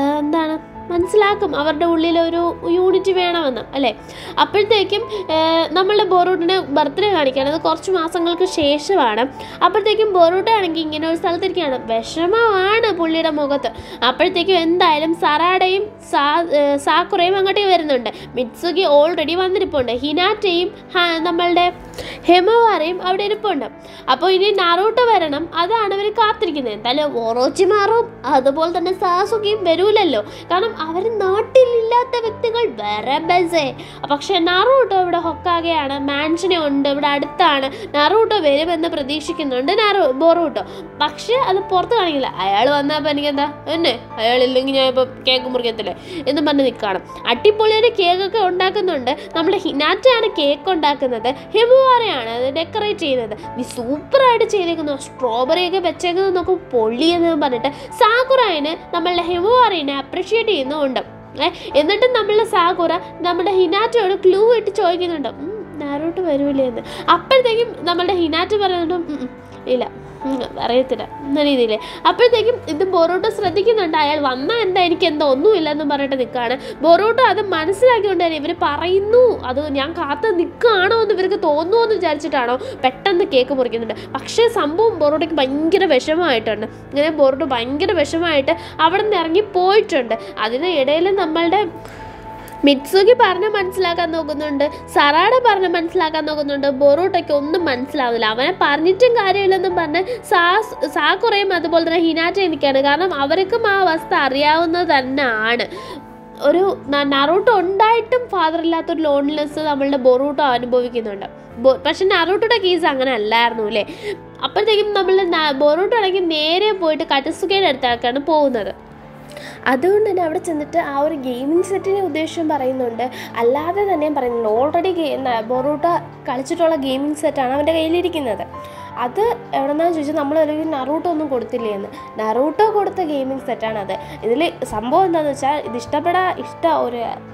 മനസ്സിലാക്കും അവരുടെ ഉള്ളിലൊരു യൂണിറ്റ് വേണമെന്ന് അല്ലേ. അപ്പോഴത്തേക്കും നമ്മളുടെ ബൊറൂട്ടോനെ ബർത്ത്ഡേ കാണിക്കുകയാണ്. അത് കുറച്ച് മാസങ്ങൾക്ക് ശേഷമാണ്. അപ്പോഴത്തേക്കും ബൊറൂട്ടോ ആണെങ്കിൽ ഇങ്ങനെ ഒരു സ്ഥലത്തിരിക്കുകയാണ്. വിഷമമാണ് പുള്ളിയുടെ മുഖത്ത്. അപ്പോഴത്തേക്കും എന്തായാലും സറാഡയും സാക്കുറയും അങ്ങോട്ടേക്ക് വരുന്നുണ്ട്. മിറ്റ്സുഗി ഓൾറെഡി വന്നിരിപ്പുണ്ട്. ഹിനാറ്റയും നമ്മളുടെ ഹെമവാരയും അവിടെ ഇരിപ്പുണ്ട്. അപ്പോൾ ഇനി നറൂട്ടോ വരണം, അതാണ് അവർ കാത്തിരിക്കുന്നത്. എന്തായാലും ഓറോച്ചിമാറും അതുപോലെ തന്നെ സാസുകയും വരൂലല്ലോ. കാരണം അവർ നാട്ടിലില്ലാത്ത വ്യക്തികൾ വേറെ ബസേ. പക്ഷെ നറൂട്ടോ ഇവിടെ ഹൊക്കാഗെയാണ്, മാൻഷനെ ഉണ്ട് ഇവിടെ അടുത്താണ്. നറൂട്ടോ വരുമെന്ന് പ്രതീക്ഷിക്കുന്നുണ്ട് ബൊറൂട്ടോ. പക്ഷെ അത് പുറത്ത് കാണിക്കില്ല. അയാൾ വന്നപ്പോൾ എനിക്കെന്താ അയാളില്ലെങ്കിൽ ഞാൻ ഇപ്പം കേക്ക് മുറിക്കത്തില്ലേ എന്ന് പറഞ്ഞ് നിൽക്കുകയാണ്. അടിപൊളിയുടെ കേക്കൊക്കെ ഉണ്ടാക്കുന്നുണ്ട്. നമ്മുടെ ഹിനാറ്റയാണ് കേക്ക് ഉണ്ടാക്കുന്നത്, ഹെമുവാരയാണ് അത് ഡെക്കറേറ്റ് ചെയ്യുന്നത്. നീ സൂപ്പറായിട്ട് ചെയ്തേക്കുന്നു, സ്ട്രോബെറിയൊക്കെ വെച്ചേക്കുന്നത് നോക്കും പൊള്ളിയെന്ന് പറഞ്ഞിട്ട് സാക്കുറയിന് നമ്മളുടെ ഹെമുവാറിനെ അപ്രിഷ്യേറ്റ് ചെയ്യുന്നുണ്ട്. എന്നിട്ട് നമ്മളുടെ സാക്കുറ നമ്മുടെ ഹിനാറ്റയോട് ക്ലൂ ഇട്ട് ചോദിക്കുന്നുണ്ട്, നറൂട്ടോ വരൂലേ എന്ന്. അപ്പോഴത്തേക്കും നമ്മളുടെ ഹിനാറ്റ പറയുന്നുണ്ട്, ഇല്ല അറിയത്തില്ല എന്ന രീതിയിൽ. അപ്പോഴത്തേക്കും ഇത് ബൊറൂട്ടോ ശ്രദ്ധിക്കുന്നുണ്ട്. അയാൾ വന്നാൽ എന്താ എനിക്ക് എന്താ ഒന്നുമില്ല എന്ന് പറഞ്ഞിട്ട് നിൽക്കുകയാണ്. ബൊറൂട്ടോ അത് മനസ്സിലാക്കിക്കൊണ്ട് തന്നെ ഇവർ പറയുന്നു അത് ഞാൻ കാത്ത് നിൽക്കുകയാണോ എന്ന് ഇവർക്ക് തോന്നുമോ എന്ന് വിചാരിച്ചിട്ടാണോ പെട്ടെന്ന് കേക്ക് മുറിക്കുന്നുണ്ട്. പക്ഷേ സംഭവം ബൊറൂട്ടോയ്ക്ക് ഭയങ്കര വിഷമമായിട്ടുണ്ട്. ഇങ്ങനെ ബൊറൂട്ടോ ഭയങ്കര വിഷമമായിട്ട് അവിടെ നിന്ന് ഇറങ്ങി പോയിട്ടുണ്ട്. അതിന് ഇടയിൽ നമ്മളുടെ മിറ്റ്സുഗി പറഞ്ഞ് മനസ്സിലാക്കാൻ നോക്കുന്നുണ്ട്, സറാഡ പറഞ്ഞ് മനസ്സിലാക്കാൻ നോക്കുന്നുണ്ട്. ബൊറൂട്ടോയ്ക്ക് ഒന്നും മനസ്സിലാവില്ല. അവനെ പറഞ്ഞിട്ടും കാര്യമില്ലെന്നും പറഞ്ഞ് സാക്കുറയും അതുപോലെ തന്നെ ഹിനാറ്റയും നിൽക്കുകയാണ്. കാരണം അവർക്കും ആ അവസ്ഥ അറിയാവുന്നത് തന്നെയാണ്. ഒരു നറൂട്ടോ ഉണ്ടായിട്ടും ഫാദർ ഇല്ലാത്തൊരു ലോൺലിനെസ് നമ്മളുടെ ബൊറൂട്ടോ അനുഭവിക്കുന്നുണ്ട്. പക്ഷെ നറൂട്ടോയുടെ കേസ് അങ്ങനെ അല്ലായിരുന്നു അല്ലേ. അപ്പോഴത്തേക്കും നമ്മളുടെ ബൊറൂട്ടോ ആണെങ്കിൽ നേരെ പോയിട്ട് കറ്റസുകയുടെ അടുത്തേക്കാണ് പോകുന്നത്. അതുകൊണ്ട് തന്നെ അവിടെ ചെന്നിട്ട് ആ ഒരു ഗെയിമിംഗ് സെറ്റിനെ ഉദ്ദേശം പറയുന്നുണ്ട്, അല്ലാതെ തന്നെ പറയുന്നുണ്ട്. ഓൾറെഡി ബൊറൂട്ടോ കളിച്ചിട്ടുള്ള ഗെയിമിംഗ് സെറ്റാണ് അവൻ്റെ കയ്യിലിരിക്കുന്നത്. അത് എവിടെന്നാന്ന് ചോദിച്ചാൽ നമ്മളൊരു നറൂട്ടോ ഒന്നും കൊടുത്തില്ലേ എന്ന്. നറൂട്ടോ കൊടുത്ത ഗെയിമിംഗ് സെറ്റാണത്. ഇതിൽ സംഭവം എന്താണെന്ന് വെച്ചാൽ ഇത്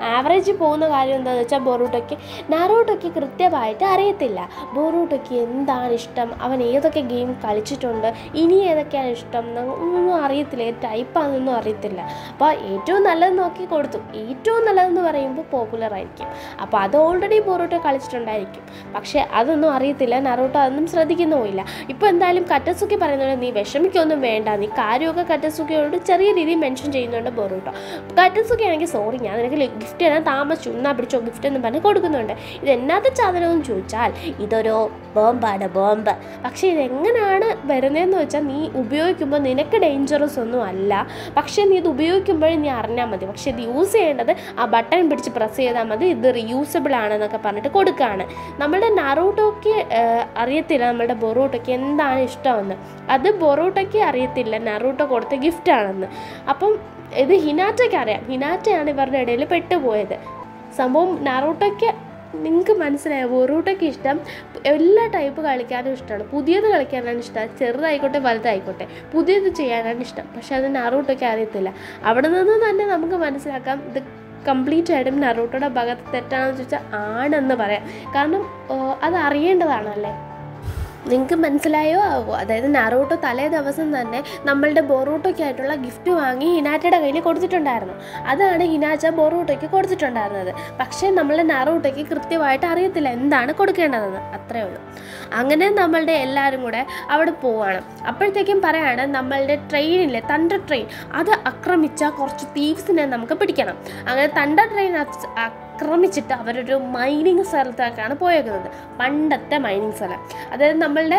ആവറേജ് പോകുന്ന കാര്യം എന്താണെന്ന് വെച്ചാൽ നാറൂട്ടോയ്ക്ക് കൃത്യമായിട്ട് അറിയത്തില്ല ബൊറൂട്ടോയ്ക്ക് എന്താണ് ഇഷ്ടം, അവൻ ഏതൊക്കെ ഗെയിം കളിച്ചിട്ടുണ്ട്, ഇനി ഏതൊക്കെയാണ് ഇഷ്ടം ഒന്നും അറിയത്തില്ല, ഏത് ടൈപ്പാണെന്നൊന്നും അറിയത്തില്ല. അപ്പോൾ ഏറ്റവും നല്ലത് നോക്കി കൊടുത്തു. ഏറ്റവും നല്ലതെന്ന് പറയുമ്പോൾ പോപ്പുലർ ആയിരിക്കും. അപ്പോൾ അത് ഓൾറെഡി ബൊറൂട്ടോ കളിച്ചിട്ടുണ്ടായിരിക്കും. പക്ഷേ അതൊന്നും അറിയത്തില്ല, നറൂട്ടോ അതൊന്നും ശ്രദ്ധിക്കുന്നുമില്ല. ഇപ്പോൾ എന്തായാലും കറ്റസുക്കി പറയുന്നത് നീ വിഷമിക്കൊന്നും വേണ്ട, നീ കാര്യമൊക്കെ കറ്റസുക്കിയോട് ചെറിയ രീതിയിൽ മെൻഷൻ ചെയ്യുന്നുണ്ട് ബൊറൂട്ടോ. കറ്റസുക്കി ആണെങ്കിൽ സോറി ഞാൻ നിനക്ക് ഗിഫ്റ്റ് തരാൻ താമസിച്ചു, എന്നാ പിടിച്ചോ ഗിഫ്റ്റ് എന്ന് പറഞ്ഞ് കൊടുക്കുന്നുണ്ട്. ഇത് എന്നാത്ത സാധനമെന്ന് ചോദിച്ചാൽ ഇതൊരു ബോംബാണ്, ബോംബ്. പക്ഷേ ഇതെങ്ങനെയാണ് വരുന്നതെന്ന് വെച്ചാൽ നീ ഉപയോഗിക്കുമ്പോൾ നിനക്ക് ഡേഞ്ചറസ് ഒന്നും അല്ല, പക്ഷേ നീ ഇത് ഉപയോഗിക്കുമ്പോഴേ നീ അറിഞ്ഞാൽ മതി. പക്ഷേ ഇത് യൂസ് ചെയ്യേണ്ടത് ആ ബട്ടൺ പിടിച്ച് പ്രസ് ചെയ്താൽ മതി, ഇത് റീയൂസബിൾ ആണെന്നൊക്കെ പറഞ്ഞിട്ട് കൊടുക്കുകയാണ്. നമ്മളുടെ നറൂട്ടോയ്ക്ക് അറിയത്തില്ല നമ്മളുടെ ബൊറൂട്ടോയ്ക്ക് എന്താണ് ഇഷ്ടമെന്ന്. അത് ബൊറൂട്ടോയ്ക്ക് അറിയത്തില്ല നറൂട്ടോ കൊടുത്ത ഗിഫ്റ്റാണെന്ന്. അപ്പം ഇത് ഹിനാറ്റയ്ക്ക് അറിയാം. ഹിനാറ്റയാണ് ഇവരുടെ ഇടയിൽ പെട്ടുപോയത്. സംഭവം നറൂട്ടോയ്ക്ക് നിങ്ങൾക്ക് മനസ്സിലായോ, ബൊറൂട്ടോയ്ക്ക് ഇഷ്ടം എല്ലാ ടൈപ്പ് കളിക്കാനും ഇഷ്ടമാണ്. പുതിയത് കളിക്കാനാണ് ഇഷ്ടം, ചെറുതായിക്കോട്ടെ വലുതായിക്കോട്ടെ പുതിയത് ചെയ്യാനാണ് ഇഷ്ടം. പക്ഷെ അത് നറൂട്ടോയ്ക്ക് അറിയത്തില്ല. അവിടെ നിന്ന് തന്നെ നമുക്ക് മനസ്സിലാക്കാം ഇത് കംപ്ലീറ്റ് ആയിട്ടും നറൂട്ടോയുടെ ഭാഗത്ത് തെറ്റാണെന്ന് ചോദിച്ചാൽ ആണെന്ന് പറയാം. കാരണം അത് അറിയേണ്ടതാണല്ലേ. നിങ്ങൾക്ക് മനസ്സിലായോ ആവോ? അതായത് നറൂട്ടോ തലേ ദിവസം തന്നെ നമ്മളുടെ ബൊറൂട്ടോയ്ക്കായിട്ടുള്ള ഗിഫ്റ്റ് വാങ്ങി ഹിനാറ്റയുടെ കയ്യിൽ കൊടുത്തിട്ടുണ്ടായിരുന്നു. അതാണ് ഹിനാറ്റ ബൊറൂട്ടോയ്ക്ക് കൊടുത്തിട്ടുണ്ടായിരുന്നത്. പക്ഷേ നമ്മളുടെ നറൂട്ടോയ്ക്ക് കൃത്യമായിട്ട് അറിയത്തില്ല എന്താണ് കൊടുക്കേണ്ടതെന്ന്. അത്രയേ ഉള്ളൂ. അങ്ങനെ നമ്മളുടെ എല്ലാവരും കൂടെ അവിടെ പോവാണ്. അപ്പോഴത്തേക്കും പറയാണ് നമ്മളുടെ ട്രെയിനില്ലേ തണ്ടർ ട്രെയിൻ, അത് ആക്രമിച്ച കുറച്ച് തീവ്സിനെ നമുക്ക് പിടിക്കണം. അങ്ങനെ തണ്ടർ ട്രെയിൻ ആക്രമിച്ചിട്ട് അവരൊരു മൈനിങ് സ്ഥലത്തേക്കാണ് പോയേക്കുന്നത്. പണ്ടത്തെ മൈനിങ് സ്ഥലം. അതായത് നമ്മളുടെ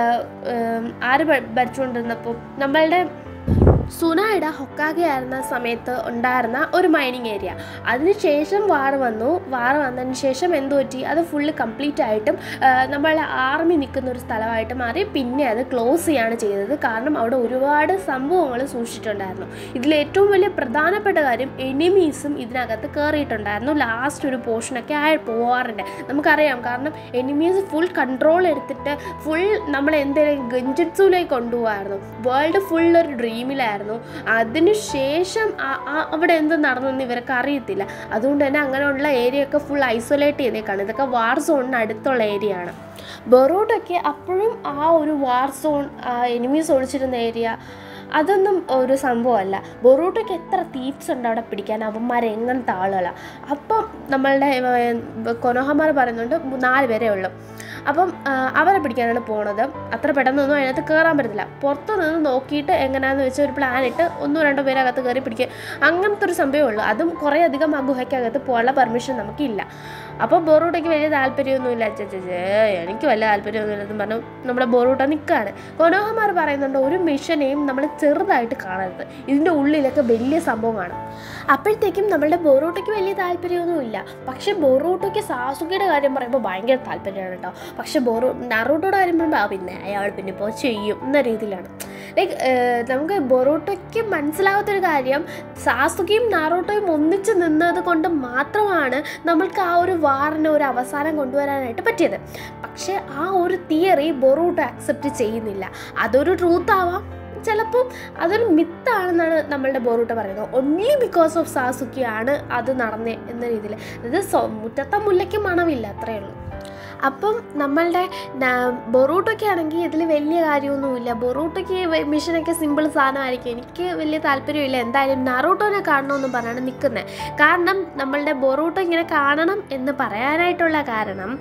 ആര് ഭരിച്ചുകൊണ്ടിരുന്നപ്പോൾ നമ്മളുടെ സുനായുടെ ഹൊക്കാഗെ ആയിരുന്ന സമയത്ത് ഉണ്ടായിരുന്ന ഒരു മൈനിങ് ഏരിയ. അതിനുശേഷം വാർ വന്നതിന് ശേഷം എന്തു പറ്റി, അത് ഫുള്ള് കംപ്ലീറ്റ് ആയിട്ടും നമ്മളെ ആർമി നിൽക്കുന്ന ഒരു സ്ഥലമായിട്ട് മാറി. പിന്നെ അത് ക്ലോസ് ചെയ്യാണ് ചെയ്തത്. കാരണം അവിടെ ഒരുപാട് സംഭവങ്ങൾ സൂക്ഷിച്ചിട്ടുണ്ടായിരുന്നു. ഇതിലേറ്റവും വലിയ പ്രധാനപ്പെട്ട കാര്യം എനിമീസും ഇതിനകത്ത് കയറിയിട്ടുണ്ടായിരുന്നു. ലാസ്റ്റ് ഒരു പോർഷനൊക്കെ പോവാറുണ്ട് നമുക്കറിയാം. കാരണം എനിമീസ് ഫുൾ കൺട്രോൾ എടുത്തിട്ട് ഫുൾ നമ്മളെന്തെങ്കിലും ഗെഞ്ചിറ്റ്സുലേക്ക് കൊണ്ടുപോകായിരുന്നു. വേൾഡ് ഫുൾ ഒരു ഡ്രീമിലായിരുന്നു. അതിനുശേഷം അവിടെ എന്ത് നടന്നെന്ന് ഇവർക്ക് അറിയത്തില്ല. അതുകൊണ്ട് തന്നെ അങ്ങനെയുള്ള ഏരിയ ഒക്കെ ഫുൾ ഐസൊലേറ്റ് ചെയ്തേക്കാണ്. ഇതൊക്കെ വാർ സോണിന് അടുത്തുള്ള ഏരിയ ആണ്. ബൊറൂട്ടോയ്ക്ക് അപ്പോഴും ആ ഒരു വാർ സോൺ, എനിമീസ് ഒളിച്ചിരുന്ന ഏരിയ, അതൊന്നും ഒരു സംഭവമല്ല. ബൊറൂട്ടോയ്ക്ക് എത്ര തീപ്സ് ഉണ്ട് അവിടെ പിടിക്കാൻ, അവന്മാരെ എങ്ങനത്തെ ആളുകളാണ്. അപ്പം നമ്മളുടെ കൊനോഹമാർ പറയുന്നുണ്ട് 4 പേരേ ഉള്ളൂ. അപ്പം അവരെ പിടിക്കാനാണ് പോണത്. അത്ര പെട്ടെന്നൊന്നും അതിനകത്ത് കയറാൻ പറ്റത്തില്ല. പുറത്തു നിന്ന് നോക്കിയിട്ട് എങ്ങനെയാണെന്ന് വെച്ചാൽ ഒരു പ്ലാൻ ഇട്ട് 1-2 പേരകത്ത് കയറി പിടിക്കുക, അങ്ങനത്തെ ഒരു സംഭവമേ ഉള്ളൂ. അതും കുറേ അധികം ആ ഗുഹയ്ക്കകത്ത് പോകാനുള്ള പെർമിഷൻ നമുക്കില്ല. അപ്പോൾ ബൊറൂട്ടോയ്ക്ക് വലിയ താല്പര്യമൊന്നുമില്ല. എനിക്ക് വലിയ താല്പര്യമൊന്നുമില്ലെന്ന് പറഞ്ഞു നമ്മുടെ ബൊറൂട്ടോ നിൽക്കുകയാണ്. കൊനോഹമാർ പറയുന്നുണ്ട് ഒരു മിഷനെയും നമ്മൾ ചെറുതായിട്ട് കാണരുത്, ഇതിൻ്റെ ഉള്ളിലൊക്കെ വലിയ സംഭവം കാണും. അപ്പോഴത്തേക്കും നമ്മളുടെ ബൊറൂട്ടോയ്ക്ക് വലിയ താല്പര്യമൊന്നുമില്ല. പക്ഷേ ബൊറൂട്ടോയ്ക്ക് സാസുകയുടെ കാര്യം പറയുമ്പോൾ ഭയങ്കര താല്പര്യമാണ് കേട്ടോ. പക്ഷേ നറൂട്ടോയുടെ കാര്യം പറയുമ്പോൾ പിന്നെ അയാൾ പിന്നെ ഇപ്പോൾ ചെയ്യും എന്ന രീതിയിലാണ്. ലൈക്ക് നമുക്ക് ബൊറൂട്ടോയ്ക്ക് മനസ്സിലാവാത്തൊരു കാര്യം, സാസുകയും നറൂട്ടോയും ഒന്നിച്ച് നിന്നത് കൊണ്ട് മാത്രമാണ് നമ്മൾക്ക് ആ ഒരു വാറിന് ഒരു അവസാനം കൊണ്ടുവരാനായിട്ട് പറ്റിയത്. പക്ഷേ ആ ഒരു തിയറി ബൊറൂട്ടോ അക്സെപ്റ്റ് ചെയ്യുന്നില്ല. അതൊരു ട്രൂത്ത് ആവാം, ചിലപ്പോൾ അതൊരു മിത്താണെന്നാണ് നമ്മളുടെ ബൊറൂട്ടോ പറയുന്നത്. ഓൺലി ബിക്കോസ് ഓഫ് സാസുക്കിയാണ് അത് നടന്നേ എന്ന രീതിയിൽ. അതായത് മുറ്റത്തെ മുല്ലയ്ക്ക് മണമില്ല, അത്രയേ ഉള്ളൂ. അപ്പം നമ്മളുടെ ബൊറൂട്ടോയ്ക്ക് ആണെങ്കിൽ ഇതിൽ വലിയ കാര്യമൊന്നുമില്ല. ബൊറൂട്ടോയ്ക്ക് മിഷനൊക്കെ സിമ്പിൾ സാധനമായിരിക്കും. എനിക്ക് വലിയ താല്പര്യമില്ല. എന്തായാലും നറൂട്ടോനെ കാണണമെന്നും പറഞ്ഞാണ് നിൽക്കുന്നത്. കാരണം നമ്മളുടെ ബൊറൂട്ടോ ഇങ്ങനെ കാണണം എന്ന് പറയാനായിട്ടുള്ള കാരണം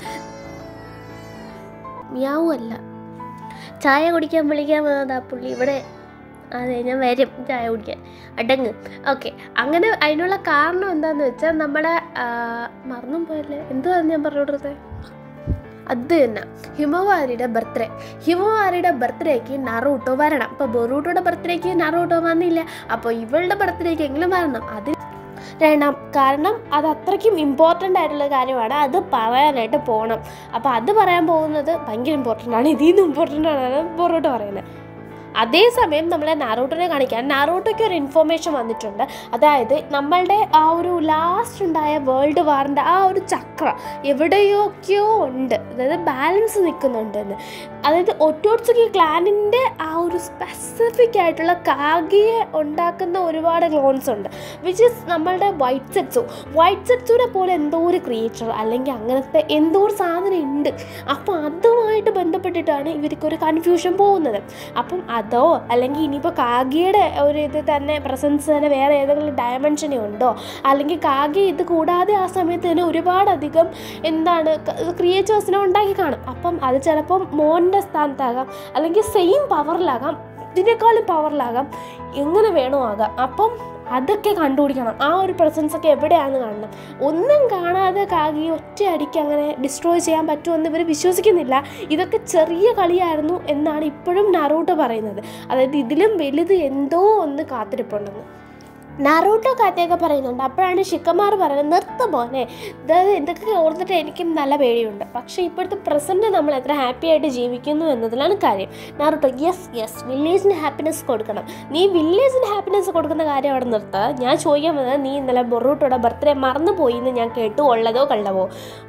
മിയാവല്ല, ചായ കുടിക്കാൻ വിളിക്കാൻ വന്നതാ പുള്ളി ഇവിടെ. അതെ, ഞാൻ വരും ചായ കുടിക്കാൻ, അടങ്ങ്. ഓക്കെ, അങ്ങനെ അതിനുള്ള കാരണം എന്താണെന്ന് വെച്ചാൽ നമ്മുടെ മറന്നും പോയല്ലേ, എന്തുവാണ് ഞാൻ പറഞ്ഞോടുത്തത്, അത് തന്നെ ഹിമവാരിയുടെ ബർത്ത്ഡേക്ക് നറൂട്ടോ വരണം. അപ്പോൾ ബൊറൂട്ടോയുടെ ബർത്ത്ഡേക്ക് നറൂട്ടോ വന്നില്ല, അപ്പോൾ ഇവളുടെ ബർത്ത്ഡേക്ക് എങ്കിലും വരണം. കാരണം അത് അത്രയ്ക്കും ഇമ്പോർട്ടൻ്റ് ആയിട്ടുള്ള കാര്യമാണ്. അത് പറയാനായിട്ട് പോകണം. അപ്പോൾ അത് പറയാൻ പോകുന്നത് ഭയങ്കര ഇമ്പോർട്ടൻ്റ് ആണ്. ഇതിൽ നിന്ന് ഇമ്പോർട്ടൻ്റ് ആണ് ബൊറൂട്ടോ പറയുന്നത്. അതേസമയം നമ്മളെ നറൂട്ടോനെ കാണിക്കാൻ നറൂട്ടോയ്ക്ക് ഒരു ഇൻഫോർമേഷൻ വന്നിട്ടുണ്ട്. അതായത് നമ്മളുടെ ആ ഒരു ലാസ്റ്റ് ഉണ്ടായ വേൾഡ് വാറിൻ്റെ ആ ഒരു ചക്ര എവിടെയൊക്കെയോ ഉണ്ട്, അതായത് ബാലൻസ് നിൽക്കുന്നുണ്ടെന്ന്. അതായത് ഒറ്റോട്സുക്കി ക്ലാനിൻ്റെ ആ ഒരു സ്പെസിഫിക് ആയിട്ടുള്ള കാഗിയെ ഉണ്ടാക്കുന്ന ഒരുപാട് ക്ലോൺസ് ഉണ്ട്, വിച്ച് ഇസ് നമ്മളുടെ വൈറ്റ് സെറ്റ്സുനെ പോലെ എന്തോ ഒരു ക്രിയേച്ചർ അല്ലെങ്കിൽ അങ്ങനത്തെ എന്തോ ഒരു സാധനം ഉണ്ട്. അപ്പോൾ അതുമായിട്ട് ബന്ധപ്പെട്ടിട്ടാണ് ഇവർക്കൊരു കൺഫ്യൂഷൻ പോകുന്നത്. അപ്പം അതോ അല്ലെങ്കിൽ ഇനിയിപ്പോൾ കാഗിയുടെ ഒരു ഇത് തന്നെ പ്രസൻസ് തന്നെ വേറെ ഏതെങ്കിലും ഡയമെൻഷനെ ഉണ്ടോ, അല്ലെങ്കിൽ കാഗി ഇത് കൂടാതെ ആ സമയത്ത് തന്നെ ഒരുപാടധികം ക്രിയേച്ചേഴ്സിനെ ഉണ്ടാക്കി കാണും. അപ്പം അത് ചിലപ്പം മോൻ്റെ സ്ഥാനത്താകാം, അല്ലെങ്കിൽ സെയിം പവറിലാകാം, ഇതിനേക്കാളും പവറിലാകാം, എങ്ങനെ വേണോ ആകാം. അപ്പം അതൊക്കെ കണ്ടുപിടിക്കണം. ആ ഒരു പ്രസൻസൊക്കെ എവിടെയാണെന്ന് കാണണം. ഒന്നും കാണാതെ കാഗി ഒറ്റയടിക്ക് അങ്ങനെ ഡിസ്ട്രോയ് ചെയ്യാൻ പറ്റുമെന്ന് ഇവർ വിശ്വസിക്കുന്നില്ല. ഇതൊക്കെ ചെറിയ കളിയായിരുന്നു എന്നാണ് ഇപ്പോഴും നറൂട്ടോ പറയുന്നത്. അതായത് ഇതിലും വലുത് എന്തോ ഒന്ന് കാത്തിരിപ്പുണ്ടെന്ന് നറൂട്ടോ കഥയൊക്കെ പറയുന്നുണ്ട്. അപ്പോഴാണ് ഷിക്കമാർ പറയുന്നത്, നിർത്ത മോനെ, ഇതൊക്കെ ഓർത്തിട്ട് എനിക്കും നല്ല പേടിയുണ്ട്. പക്ഷേ ഇപ്പോഴത്തെ പ്രസൻറ്റ് നമ്മൾ എത്ര ഹാപ്പി ആയിട്ട് ജീവിക്കുന്നു എന്നതിലാണ് കാര്യം. നറൂട്ടോ യെസ് വില്ലേജിന് ഹാപ്പിനെസ് കൊടുക്കണം. നീ വില്ലേജിന് ഹാപ്പിനെസ് കൊടുക്കുന്ന കാര്യം അവിടെ നിർത്തുക. ഞാൻ ചോദിക്കാൻ വന്നത്, നീ ഇന്നലെ ബൊറൂട്ടോയുടെ ബർത്ത്ഡേ മറന്നുപോയി എന്ന് ഞാൻ കേട്ടു, ഉള്ളതോ കള്ളവോ?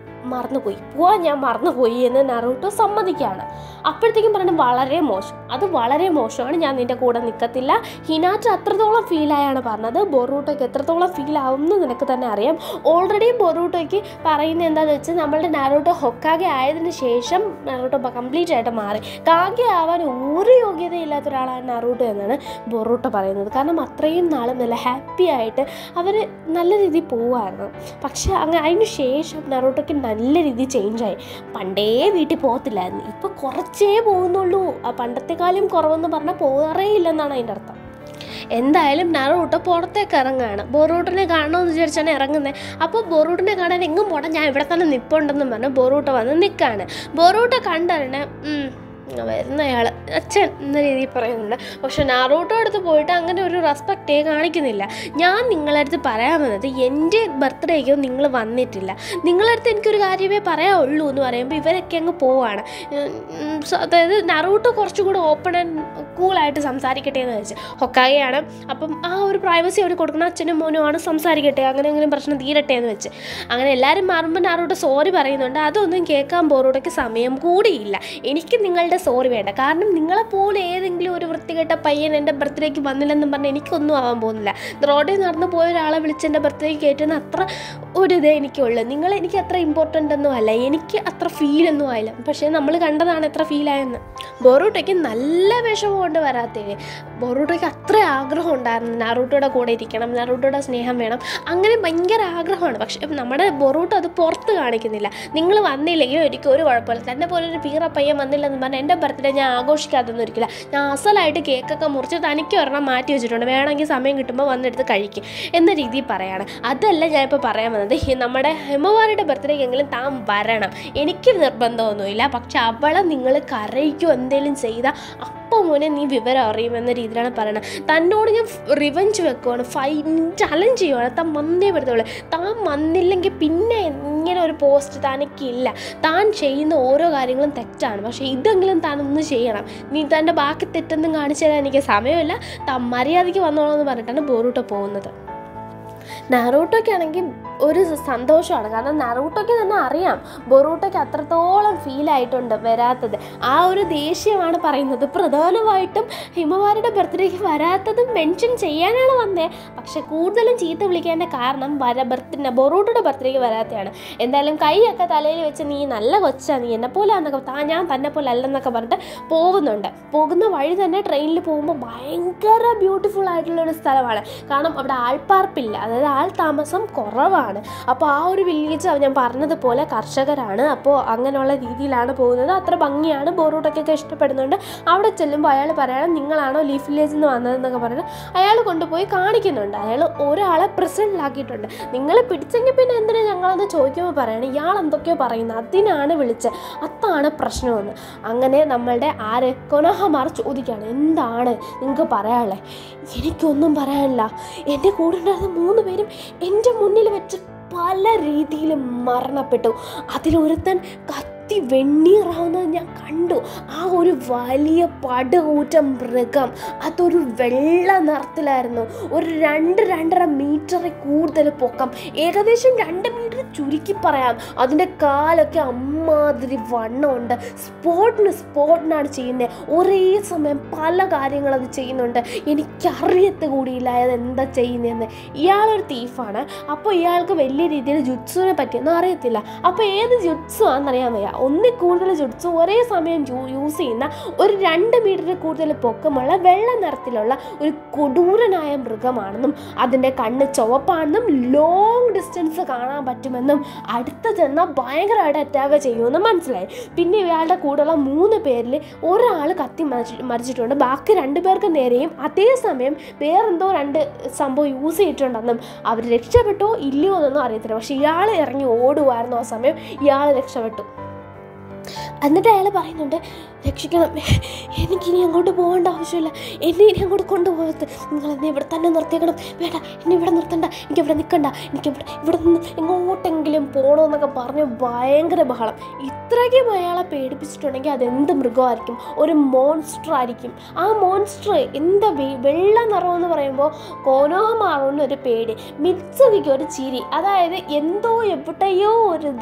ഞാൻ മറന്നുപോയി എന്ന് നറൂട്ടോ സമ്മതിക്കുകയാണ്. അപ്പോഴത്തേക്കും പറഞ്ഞു, അത് വളരെ മോശമാണ്, ഞാൻ നിൻ്റെ കൂടെ നിൽക്കത്തില്ല. ഹിനാറ്റ അത്രത്തോളം ഫീലായാണ് പറഞ്ഞത്. ബൊറൂട്ടോയ്ക്ക് എത്രത്തോളം ഫീൽ ആവുമെന്ന് നിനക്ക് തന്നെ അറിയാം. ഓൾറെഡി ബൊറൂട്ടോയ്ക്ക് പറയുന്നത് എന്താണെന്ന് വെച്ചാൽ, നമ്മളുടെ നറൂട്ടോ ഹൊക്കാഗെ ആയതിനു ശേഷം നറൂട്ടോ കംപ്ലീറ്റ് ആയിട്ട് മാറി. കാഗെ ആവാൻ ഒരു യോഗ്യതയില്ലാത്ത ഒരാളാണ് നറൂട്ടോ എന്നാണ് ബൊറൂട്ടോ പറയുന്നത്. കാരണം അത്രയും നാളും നല്ല ഹാപ്പി ആയിട്ട് അവർ നല്ല രീതിയിൽ പോവുമായിരുന്നു. പക്ഷെ അതിന് ശേഷം നറൂട്ടോയ്ക്ക് നല്ല രീതിയിൽ ചേഞ്ചായി. പണ്ടേ വീട്ടിൽ പോകത്തില്ലായിരുന്നു, ഇപ്പോൾ കുറച്ചേ പോകുന്നുള്ളൂ. ആ പണ്ടത്തെക്കാളും കുറവെന്ന് പറഞ്ഞാൽ പോകാറേ ഇല്ലെന്നാണ് അതിൻ്റെ അർത്ഥം. എന്തായാലും നറൂട്ടോ പുറത്തേക്ക് ഇറങ്ങുകയാണ്. ബൊറൂട്ടോനെ കാണണമെന്ന് വിചാരിച്ചാണ് ഇറങ്ങുന്നത്. അപ്പോൾ ബൊറൂട്ടോനെ കാണാൻ എങ്ങും പോകണം, ഞാൻ ഇവിടെ തന്നെ നിൽപ്പുണ്ടെന്നും പറഞ്ഞ് ബൊറൂട്ടോ വന്ന് നിൽക്കുകയാണ്. ബൊറൂട്ടോ കണ്ടറിഞ്ഞ് വരുന്നയാൾ അച്ഛൻ എന്ന രീതിയിൽ പറയുന്നുണ്ട്. പക്ഷെ നറൂട്ടോ അടുത്ത് പോയിട്ട് അങ്ങനെ ഒരു റെസ്പെക്റ്റേ കാണിക്കുന്നില്ല. ഞാൻ നിങ്ങളടുത്ത് പറയാൻ വന്നത്, എൻ്റെ ബർത്ത്ഡേക്കോ നിങ്ങൾ വന്നിട്ടില്ല, നിങ്ങളടുത്ത് എനിക്കൊരു കാര്യമേ പറയാനുള്ളൂ എന്ന് പറയുമ്പോൾ ഇവരൊക്കെ അങ്ങ് പോവാണ്. അതായത് നറൂട്ടോ കുറച്ചുകൂടെ ഓപ്പൺ ആൻഡ് കൂളായിട്ട് സംസാരിക്കട്ടെ എന്ന് വെച്ച്. ഹൊക്കാഗെയാണ്, അപ്പം ആ ഒരു പ്രൈവസി അവർ കൊടുക്കണം. അച്ഛനും മോനും ആണ്, സംസാരിക്കട്ടെ, അങ്ങനെ പ്രശ്നം തീരട്ടെ എന്ന് വെച്ച്. അങ്ങനെ എല്ലാവരും മാറുമ്പോൾ നറൂട്ടോ സോറി പറയുന്നുണ്ട്. അതൊന്നും കേൾക്കാൻ ബൊറൂട്ടോയ്ക്ക് സമയം കൂടിയില്ല. എനിക്ക് നിങ്ങളുടെ സോറി വേണ്ട, കാരണം നിങ്ങളെപ്പോലെ ഏതെങ്കിലും ഒരു വൃത്തികെട്ട പയ്യൻ എൻ്റെ ബർത്ത്ഡേക്ക് വന്നില്ലെന്നും പറഞ്ഞാൽ എനിക്കൊന്നും ആവാൻ പോകുന്നില്ല. റോഡിൽ നടന്നു പോയ ഒരാളെ വിളിച്ച് എൻ്റെ ബർത്ത്ഡേക്ക് കയറ്റുന്ന അത്ര ഒരു ഇതേ എനിക്കുള്ളൂ. എനിക്ക് അത്ര ഇമ്പോർട്ടൻ്റ് ഒന്നും അല്ല, എനിക്ക് അത്ര ഫീലൊന്നും ആയില്ല. പക്ഷേ നമ്മൾ കണ്ടതാണ് എത്ര ഫീലായെന്ന്. ബൊറൂട്ടോയ്ക്ക് നല്ല വിഷമം കൊണ്ട് വരാത്തേ. ബൊറൂട്ടോയ്ക്ക് അത്ര ആഗ്രഹം ഉണ്ടായിരുന്നു നറൂട്ടോയുടെ കൂടെ ഇരിക്കണം, നറൂട്ടോയുടെ സ്നേഹം വേണം, അങ്ങനെ ഭയങ്കര ആഗ്രഹമാണ്. പക്ഷേ നമ്മുടെ ബൊറൂട്ടോ അത് പുറത്ത് കാണിക്കുന്നില്ല. നിങ്ങൾ വന്നില്ലെങ്കിലും എനിക്ക് ഒരു കുഴപ്പമില്ല, തന്നെ പോലെ ഒരു പീറ പയ്യൻ വന്നില്ലെന്ന് പറഞ്ഞാൽ എൻ്റെ ബർത്ത്ഡേ ഞാൻ ആഘോഷിക്കാത്തൊന്നും ഇരിക്കില്ല. ഞാൻ അസലായിട്ട് കേക്കൊക്കെ മുറിച്ച് തനിക്ക് ഒരെണ്ണം മാറ്റി വെച്ചിട്ടുണ്ട്, വേണമെങ്കിൽ സമയം കിട്ടുമ്പോൾ വന്നെടുത്ത് കഴിക്കും എന്ന രീതിയിൽ പറയാണ്. അതല്ല ഞാനിപ്പോൾ പറയാൻ വന്നത്, നമ്മുടെ ഹിമവാരിയുടെ ബർത്ത്ഡേക്കെങ്കിലും താൻ വരണം. എനിക്ക് നിർബന്ധമൊന്നുമില്ല, പക്ഷെ അവളെ നിങ്ങൾ കരയിക്കോ എന്തെങ്കിലും ചെയ്താൽ അപ്പോൾ മോനെ നീ വിവരം അറിയുമെന്ന രീതിയിലാണ് പറയുന്നത്. തന്നോട് ഞാൻ റിവഞ്ച് വെക്കുവാണ്, ചലഞ്ച് ചെയ്യുവാണ്, താൻ വന്നേ പറ്റത്തുള്ളൂ. താൻ വന്നില്ലെങ്കിൽ പിന്നെ ഇങ്ങനെ ഒരു പോസ്റ്റ് തനിക്കില്ല. താൻ ചെയ്യുന്ന ഓരോ കാര്യങ്ങളും തെറ്റാണ്, പക്ഷേ ഇതെങ്കിലും താൻ ഒന്ന് ചെയ്യണം. നീ തൻ്റെ ബാക്കി തെറ്റൊന്നും കാണിച്ചു തരാൻ എനിക്ക് സമയമില്ല, താൻ മര്യാദയ്ക്ക് വന്നോളൂ പറഞ്ഞിട്ടാണ് ബൊറൂട്ടോ പോകുന്നത്. നറൂട്ടോയ്ക്കാണെങ്കിൽ ഒരു സന്തോഷമാണ്, കാരണം നറൂട്ടോയ്ക്ക് തന്നെ അറിയാം ബൊറൂട്ടോയ്ക്ക് അത്രത്തോളം ഫീലായിട്ടുണ്ട് വരാത്തത്. ആ ഒരു ദേഷ്യമാണ് പറയുന്നത്. പ്രധാനമായിട്ടും ഹിമവാരിയുടെ ബർത്ത്ഡേക്ക് വരാത്തത് മെൻഷൻ ചെയ്യാനാണ് വന്നേ, പക്ഷെ കൂടുതലും ചീത്ത വിളിക്കേണ്ട കാരണം ബൊറൂട്ടോയുടെ ബർത്ത്ഡേക്ക് വരാത്തതാണ്. എന്തായാലും കൈയൊക്കെ തലയിൽ വെച്ച് നീ നല്ല കൊച്ചാ, നീ എന്നെ പോലെ ആണെന്നൊക്കെ, ഞാൻ തന്നെ പോലെ അല്ലെന്നൊക്കെ പറഞ്ഞിട്ട് പോകുന്ന വഴി തന്നെ ട്രെയിനിൽ പോകുമ്പോൾ ഭയങ്കര ബ്യൂട്ടിഫുൾ ആയിട്ടുള്ളൊരു സ്ഥലമാണ്. കാരണം അവിടെ ആൾപ്പാർപ്പില്ല, അതായത് ആൾ താമസം കുറവാണ്. അപ്പോൾ ആ ഒരു വില്ലേജ് ഞാൻ പറഞ്ഞതുപോലെ കർഷകരാണ്. അപ്പോൾ അങ്ങനെയുള്ള രീതിയിലാണ് പോകുന്നത്. അത്ര ഭംഗിയാണ്, ബൊറൂട്ടോയ്ക്കൊക്കെ ഇഷ്ടപ്പെടുന്നുണ്ട്. അവിടെ ചെല്ലുമ്പോൾ അയാൾ പറയണം, നിങ്ങളാണോ ലീഫ് വില്ലേജിൽ നിന്ന് വന്നതെന്നൊക്കെ പറഞ്ഞിട്ട് അയാൾ കൊണ്ടുപോയി കാണിക്കുന്നുണ്ട്. അയാൾ ഒരാളെ പ്രസിഡന്റിലാക്കിയിട്ടുണ്ട്. നിങ്ങളെ പിടിച്ചെങ്കിൽ പിന്നെ എന്തിനാ ഞങ്ങളെന്ന് ചോദിക്കുമ്പോൾ പറയണം ഇയാൾ എന്തൊക്കെയോ പറയുന്നത്, അതിനാണ് വിളിച്ചത്, അതാണ് പ്രശ്നമെന്ന്. അങ്ങനെ നമ്മളുടെ കൊനോഹമാർ ചോദിക്കുകയാണ്, എന്താണ് നിങ്ങൾക്ക് പറയാനുള്ളത്? എനിക്കൊന്നും പറയാനില്ല, എൻ്റെ കൂടെ ഉണ്ടായിരുന്ന 3 പേരും എൻ്റെ മുന്നിൽ വെച്ച് പല രീതിയിലും മരണപ്പെട്ടു. അതിലൊരുത്തൻ വെണ്ണീറാവുന്നത് ഞാൻ കണ്ടു. ആ ഒരു വലിയ പടുകൂറ്റ മൃഗം, അതൊരു വെള്ള നിറത്തിലായിരുന്നു. ഒരു 2-2.5 മീറ്ററിൽ കൂടുതൽ പൊക്കം, ഏകദേശം 2 മീറ്റർ ചുരുക്കി പറയാം, അതിൻ്റെ കാലൊക്കെ അമ്മാതിരി വണ്ണമുണ്ട്. സ്പോട്ടിനാണ് ചെയ്യുന്നത്. ഒരേ സമയം പല കാര്യങ്ങൾ അത് ചെയ്യുന്നുണ്ട്. എനിക്കറിയത്ത് കൂടിയില്ല അത് എന്താ ചെയ്യുന്നതെന്ന്. ഇയാളൊരു തീഫാണ്. അപ്പോൾ ഇയാൾക്ക് വലിയ രീതിയിൽ ജുട്സുവിനെ പറ്റിയൊന്നും അറിയത്തില്ല. അപ്പോൾ ഏത് ജുട്സു ആണെന്നറിയാൻ വയ്യ. ഒന്നിൽ കൂടുതൽ ജുട്സു ഒരേ സമയം യൂസ് ചെയ്യുന്ന ഒരു 2 മീറ്ററിൽ കൂടുതൽ പൊക്കമുള്ള വെള്ള നിറത്തിലുള്ള ഒരു കൊടൂരനായ മൃഗമാണെന്നും അതിൻ്റെ കണ്ണ് ചുവപ്പാണെന്നും ലോങ് ഡിസ്റ്റൻസ് കാണാൻ പറ്റുമെന്നും അടുത്ത് ചെന്നാൽ ഭയങ്കരമായിട്ട് അറ്റാക്ക് ചെയ്യുമെന്ന് മനസ്സിലായി. പിന്നെ ഇയാളുടെ കൂടെയുള്ള 3 പേരിൽ ഒരാൾ കത്തി മരിച്ചിട്ടുണ്ട്. ബാക്കി 2 പേർക്ക് നേരെയും അതേസമയം വേറെന്തോ 2 സംഭവം യൂസ് ചെയ്തിട്ടുണ്ടെന്നും അവർ രക്ഷപ്പെട്ടോ ഇല്ലയോ എന്നൊന്നും അറിയത്തില്ല. പക്ഷെ ഇയാൾ ഇറങ്ങി ഓടുമായിരുന്നു. ആ സമയം ഇയാൾ രക്ഷപ്പെട്ടു. എന്നിട്ട് അയാൾ പറയുന്നുണ്ട്, രക്ഷിക്കണം, എനിക്കിനി അങ്ങോട്ട് പോകേണ്ട ആവശ്യമില്ല, എന്നെ ഇനി അങ്ങോട്ട് കൊണ്ടുപോകരുത്, നിങ്ങൾ എന്നെ ഇവിടെ തന്നെ നിർത്തിയേക്കണം, വേണ്ട എന്നെ ഇവിടെ നിർത്തണ്ട, എനിക്കിവിടെ നിൽക്കണ്ട, ഇവിടെ നിന്ന് എങ്ങോട്ടെങ്കിലും പോകണമെന്നൊക്കെ പറഞ്ഞ് ഭയങ്കര ബഹളം. ഇത്രയ്ക്കും അയാളെ പേടിപ്പിച്ചിട്ടുണ്ടെങ്കിൽ അതെന്ത് മൃഗമായിരിക്കും? ഒരു മോൺസ്റ്റർ ആയിരിക്കും. ആ മോൺസ്റ്റർ എന്താ വെള്ള നിറമെന്ന് പറയുമ്പോൾ കോനോഹമാറുന്നൊരു പേടി, മിത്സുകിക്ക് ഒരു ചിരി. അതായത് എന്തോ എവിടെയോ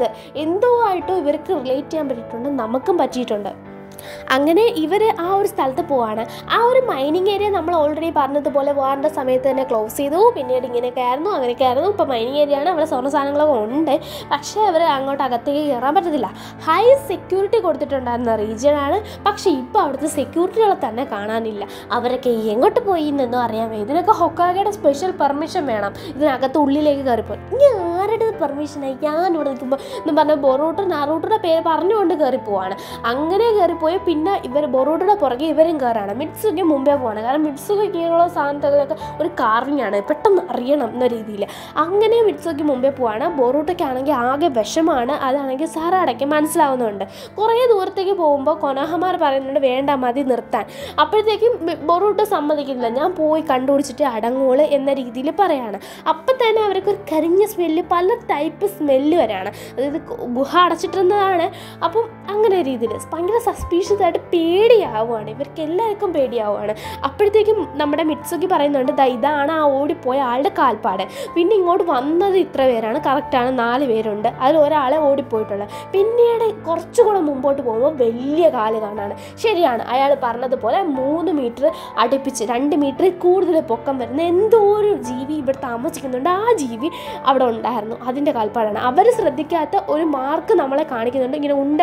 എന്തോ ആയിട്ടോ ഇവർക്ക് റിലേറ്റ് ചെയ്യാൻ പറ്റിയിട്ടുണ്ട്, നമുക്കും പറ്റിയിട്ടുണ്ട്. അങ്ങനെ ഇവർ ആ ഒരു സ്ഥലത്ത് പോവാണ്. ആ ഒരു മൈനിങ് ഏരിയ നമ്മൾ ഓൾറെഡി പറഞ്ഞതുപോലെ പോകേണ്ട സമയത്ത് തന്നെ ക്ലോസ് ചെയ്തു. പിന്നീട് ഇങ്ങനെയൊക്കെ ആയിരുന്നു. ഇപ്പോൾ മൈനിങ് ഏരിയ ആണ്, അവിടെ സ്വർണ്ണ സാധനങ്ങളൊക്കെ ഉണ്ട്. പക്ഷേ അവർ അങ്ങോട്ട് അകത്തേക്ക് കയറാൻ പറ്റത്തില്ല. ഹൈ സെക്യൂരിറ്റി കൊടുത്തിട്ടുണ്ടായിരുന്ന റീജിയനാണ്. പക്ഷേ ഇപ്പോൾ അവിടുത്തെ സെക്യൂരിറ്റികളെ തന്നെ കാണാനില്ല. അവരൊക്കെ എങ്ങോട്ട് പോയി എന്നൊന്നും അറിയാൻ വയ്യ. ഇതിനൊക്കെ ഹൊക്കാഗയുടെ സ്പെഷ്യൽ പെർമിഷൻ വേണം ഇതിനകത്ത് ഉള്ളിലേക്ക് കയറിപ്പോയി. ഇനി ആരുടെ പെർമിഷനായി ഞാനിവിടെ നിൽക്കുമ്പോൾ എന്ന് പറഞ്ഞാൽ നാറൂട്ടറുടെ പേര് പറഞ്ഞുകൊണ്ട് കയറിപ്പോവാണ്. അങ്ങനെ കയറിപ്പോയി. പിന്നെ ഇവർ ബൊറൂട്ടയുടെ പുറകെ ഇവരും കയറാണ്. മിറ്റ്സുക്ക് മുമ്പേ പോവാണ്. കാരണം മിറ്റ്സുക്കിനുള്ള സാധനങ്ങളൊക്കെ ഒരു കാർവിംഗ് ആണ്, പെട്ടെന്ന് അറിയണം എന്ന രീതിയിൽ. അങ്ങനെ മിറ്റ്സുക്ക് മുമ്പേ പോവാണ്. ബൊറൂട്ടയ്ക്കാണെങ്കിൽ ആകെ വിഷമാണ്. അതാണെങ്കിൽ സാറാടയ്ക്ക് മനസ്സിലാവുന്നുണ്ട്. കുറേ ദൂരത്തേക്ക് പോകുമ്പോൾ കൊനോഹമാർ പറയുന്നുണ്ട് വേണ്ട മതി നിർത്താൻ. അപ്പോഴത്തേക്കും ബൊറൂട്ട സമ്മതിക്കുന്നില്ല, ഞാൻ പോയി കണ്ടുപിടിച്ചിട്ട് അടങ്ങുള്ളൂ എന്ന രീതിയിൽ പറയാണ്. അപ്പം തന്നെ അവർക്ക് ഒരു കരിഞ്ഞ സ്മെല്ല്, പല ടൈപ്പ് സ്മെല്ല് വരാണ്. അതായത് ഗുഹ അടച്ചിട്ടിരുന്നതാണ്. അപ്പം അങ്ങനെ രീതിയിൽ ഭയങ്കര സസ്പീഷ്യസ് ആയിട്ട് പേടിയാവുകയാണ്. ഇവർക്ക് എല്ലാവർക്കും പേടിയാവുകയാണ്. അപ്പോഴത്തേക്കും നമ്മുടെ മിറ്റ്സുക്കി പറയുന്നുണ്ട് ഇതാണ് ആ ഓടിപ്പോയ ആളുടെ കാൽപ്പാട്. പിന്നെ ഇങ്ങോട്ട് വന്നത് ഇത്ര പേരാണ്, കറക്റ്റാണ് 4 പേരുണ്ട്. അതിൽ ഒരാളെ ഓടിപ്പോയിട്ടുള്ളത്. പിന്നീട് കുറച്ചുകൂടെ മുമ്പോട്ട് പോകുമ്പോൾ വലിയ കാല് കാണാണ്. ശരിയാണ്, അയാൾ പറഞ്ഞതുപോലെ 3 മീറ്റർ അടുപ്പിച്ച് 2 മീറ്ററിൽ കൂടുതൽ പൊക്കം വരുന്ന എന്തോ ഒരു ജീവി ഇവിടെ താമസിക്കുന്നുണ്ട്. ആ ജീവി അവിടെ ഉണ്ടായിരുന്നു, അതിൻ്റെ കാൽപ്പാടാണ്. അവർ ശ്രദ്ധിക്കാത്ത ഒരു മാർക്ക് നമ്മളെ കാണിക്കുന്നുണ്ട്, ഇങ്ങനെ ഉണ്ട.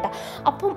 അപ്പം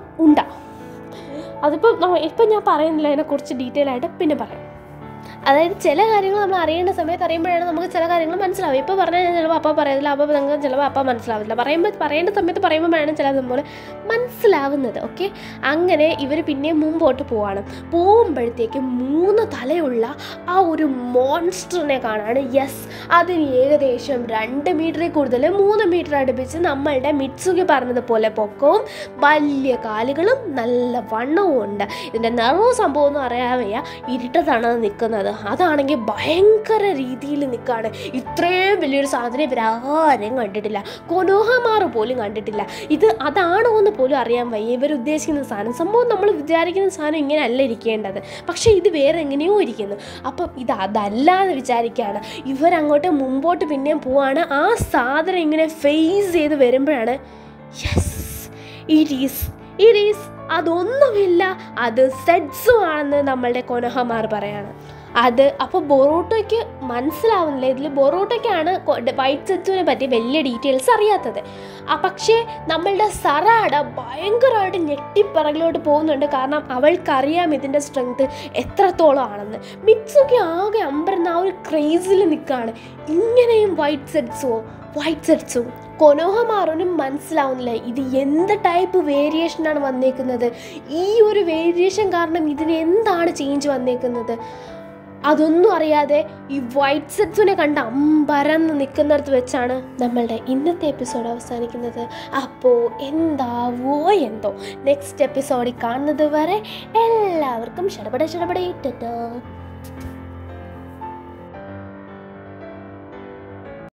ഇപ്പം ഞാൻ പറയുന്നില്ല, അതിനെക്കുറിച്ച് ഡീറ്റെയിൽ ആയിട്ട് പിന്നെ പറയാം. അതായത് ചില കാര്യങ്ങൾ നമ്മൾ അറിയേണ്ട സമയത്ത് അറിയുമ്പോഴാണ് നമുക്ക് ചില കാര്യങ്ങൾ മനസ്സിലാവും. ഇപ്പോൾ പറഞ്ഞാൽ ഞാൻ ചിലപ്പോൾ അപ്പം പറയത്തില്ല, അപ്പോൾ നിങ്ങൾക്ക് ചിലപ്പോൾ അപ്പം മനസ്സിലാവില്ല. പറയേണ്ട സമയത്ത് പറയുമ്പോഴാണ് ചില നമ്മൾ മനസ്സിലാവുന്നത്. ഓക്കെ, അങ്ങനെ ഇവർ പിന്നെയും മുമ്പോട്ട് പോകുമ്പോഴത്തേക്ക് 3 തലയുള്ള ആ ഒരു മോൺസ്റ്ററിനെ കാണാണ്. യെസ്, അതിന് ഏകദേശം 2 മീറ്ററിൽ കൂടുതൽ 3 മീറ്റർ അടുപ്പിച്ച് നമ്മളുടെ മിറ്റ്സുക്കി പറഞ്ഞതുപോലെ പൊക്കവും വലിയ കാലുകളും നല്ല വണ്ണവും ഉണ്ട്. ഇതിൻ്റെ നിറവും സംഭവം ഒന്നും അറിയാൻ വയ്യ. ഇരുട്ടത്താണ് നിൽക്കുന്നത്. അതാണെങ്കിൽ ഭയങ്കര രീതിയിൽ നിൽക്കുകയാണ്. ഇത്രയും വലിയൊരു സാധനം ഇവരാരും കണ്ടിട്ടില്ല, കൊനോഹമാർ പോലും കണ്ടിട്ടില്ല. അതാണോ എന്ന് പോലും അറിയാൻ വയ്യ. ഇവരുദ്ദേശിക്കുന്ന സാധനം സംഭവം നമ്മൾ വിചാരിക്കുന്ന സാധനം ഇങ്ങനെയല്ല ഇരിക്കേണ്ടത്, പക്ഷേ ഇത് വേറെ എങ്ങനെയോ ഇരിക്കുന്നു. അപ്പം അതല്ലാന്ന് വിചാരിക്കുകയാണ്. ഇവരങ്ങോട്ട് മുമ്പോട്ട് പിന്നെയും പോവാണ്. ആ സാധനം ഇങ്ങനെ ഫേസ് ചെയ്ത് വരുമ്പോഴാണ് യെസ് ഇറ്റ് ഈസ് അതൊന്നുമില്ല, അത് സെറ്റ്സു ആണെന്ന് നമ്മളുടെ കൊനോഹമാർ പറയാണ്. അപ്പോൾ ബൊറൂട്ടോയ്ക്ക് മനസ്സിലാവുന്നില്ല. ഇതിൽ ബൊറൂട്ടോയ്ക്കാണ് വൈറ്റ് സെറ്റ്സുവിനെ പറ്റി വലിയ ഡീറ്റെയിൽസ് അറിയാത്തത്. പക്ഷേ നമ്മളുടെ സറാഡ ഭയങ്കരമായിട്ട് ഞെട്ടിപ്പിറകിലോട്ട് പോകുന്നുണ്ട്. കാരണം അവൾക്കറിയാം ഇതിൻ്റെ സ്ട്രെങ്ത് എത്രത്തോളം ആണെന്ന്. മിറ്റ്സുക്കി ആകെ അമ്പരന്ന് ആ ഒരു ക്രേസിൽ നിൽക്കുകയാണ്. ഇങ്ങനെയും വൈറ്റ് സെറ്റ്സോ കൊനോഹമാറിനും മനസ്സിലാവുന്നില്ല ഇത് എന്ത് ടൈപ്പ് വേരിയേഷനാണ് വന്നേക്കുന്നത്. ഈ ഒരു വേരിയേഷൻ കാരണം ഇതിന് എന്താണ് ചേഞ്ച് വന്നേക്കുന്നത് അതൊന്നും അറിയാതെ ഈ വൈറ്റ് സെറ്റ്സിനെ കണ്ട് അമ്പരന്ന് നിൽക്കുന്നിടത്ത് വെച്ചാണ് നമ്മളുടെ ഇന്നത്തെ എപ്പിസോഡ് അവസാനിക്കുന്നത്. അപ്പോൾ എന്താവോ എന്തോ നെക്സ്റ്റ് എപ്പിസോഡിൽ കാണുന്നത് വരെ എല്ലാവർക്കും ഷടപട ടാറ്റാ.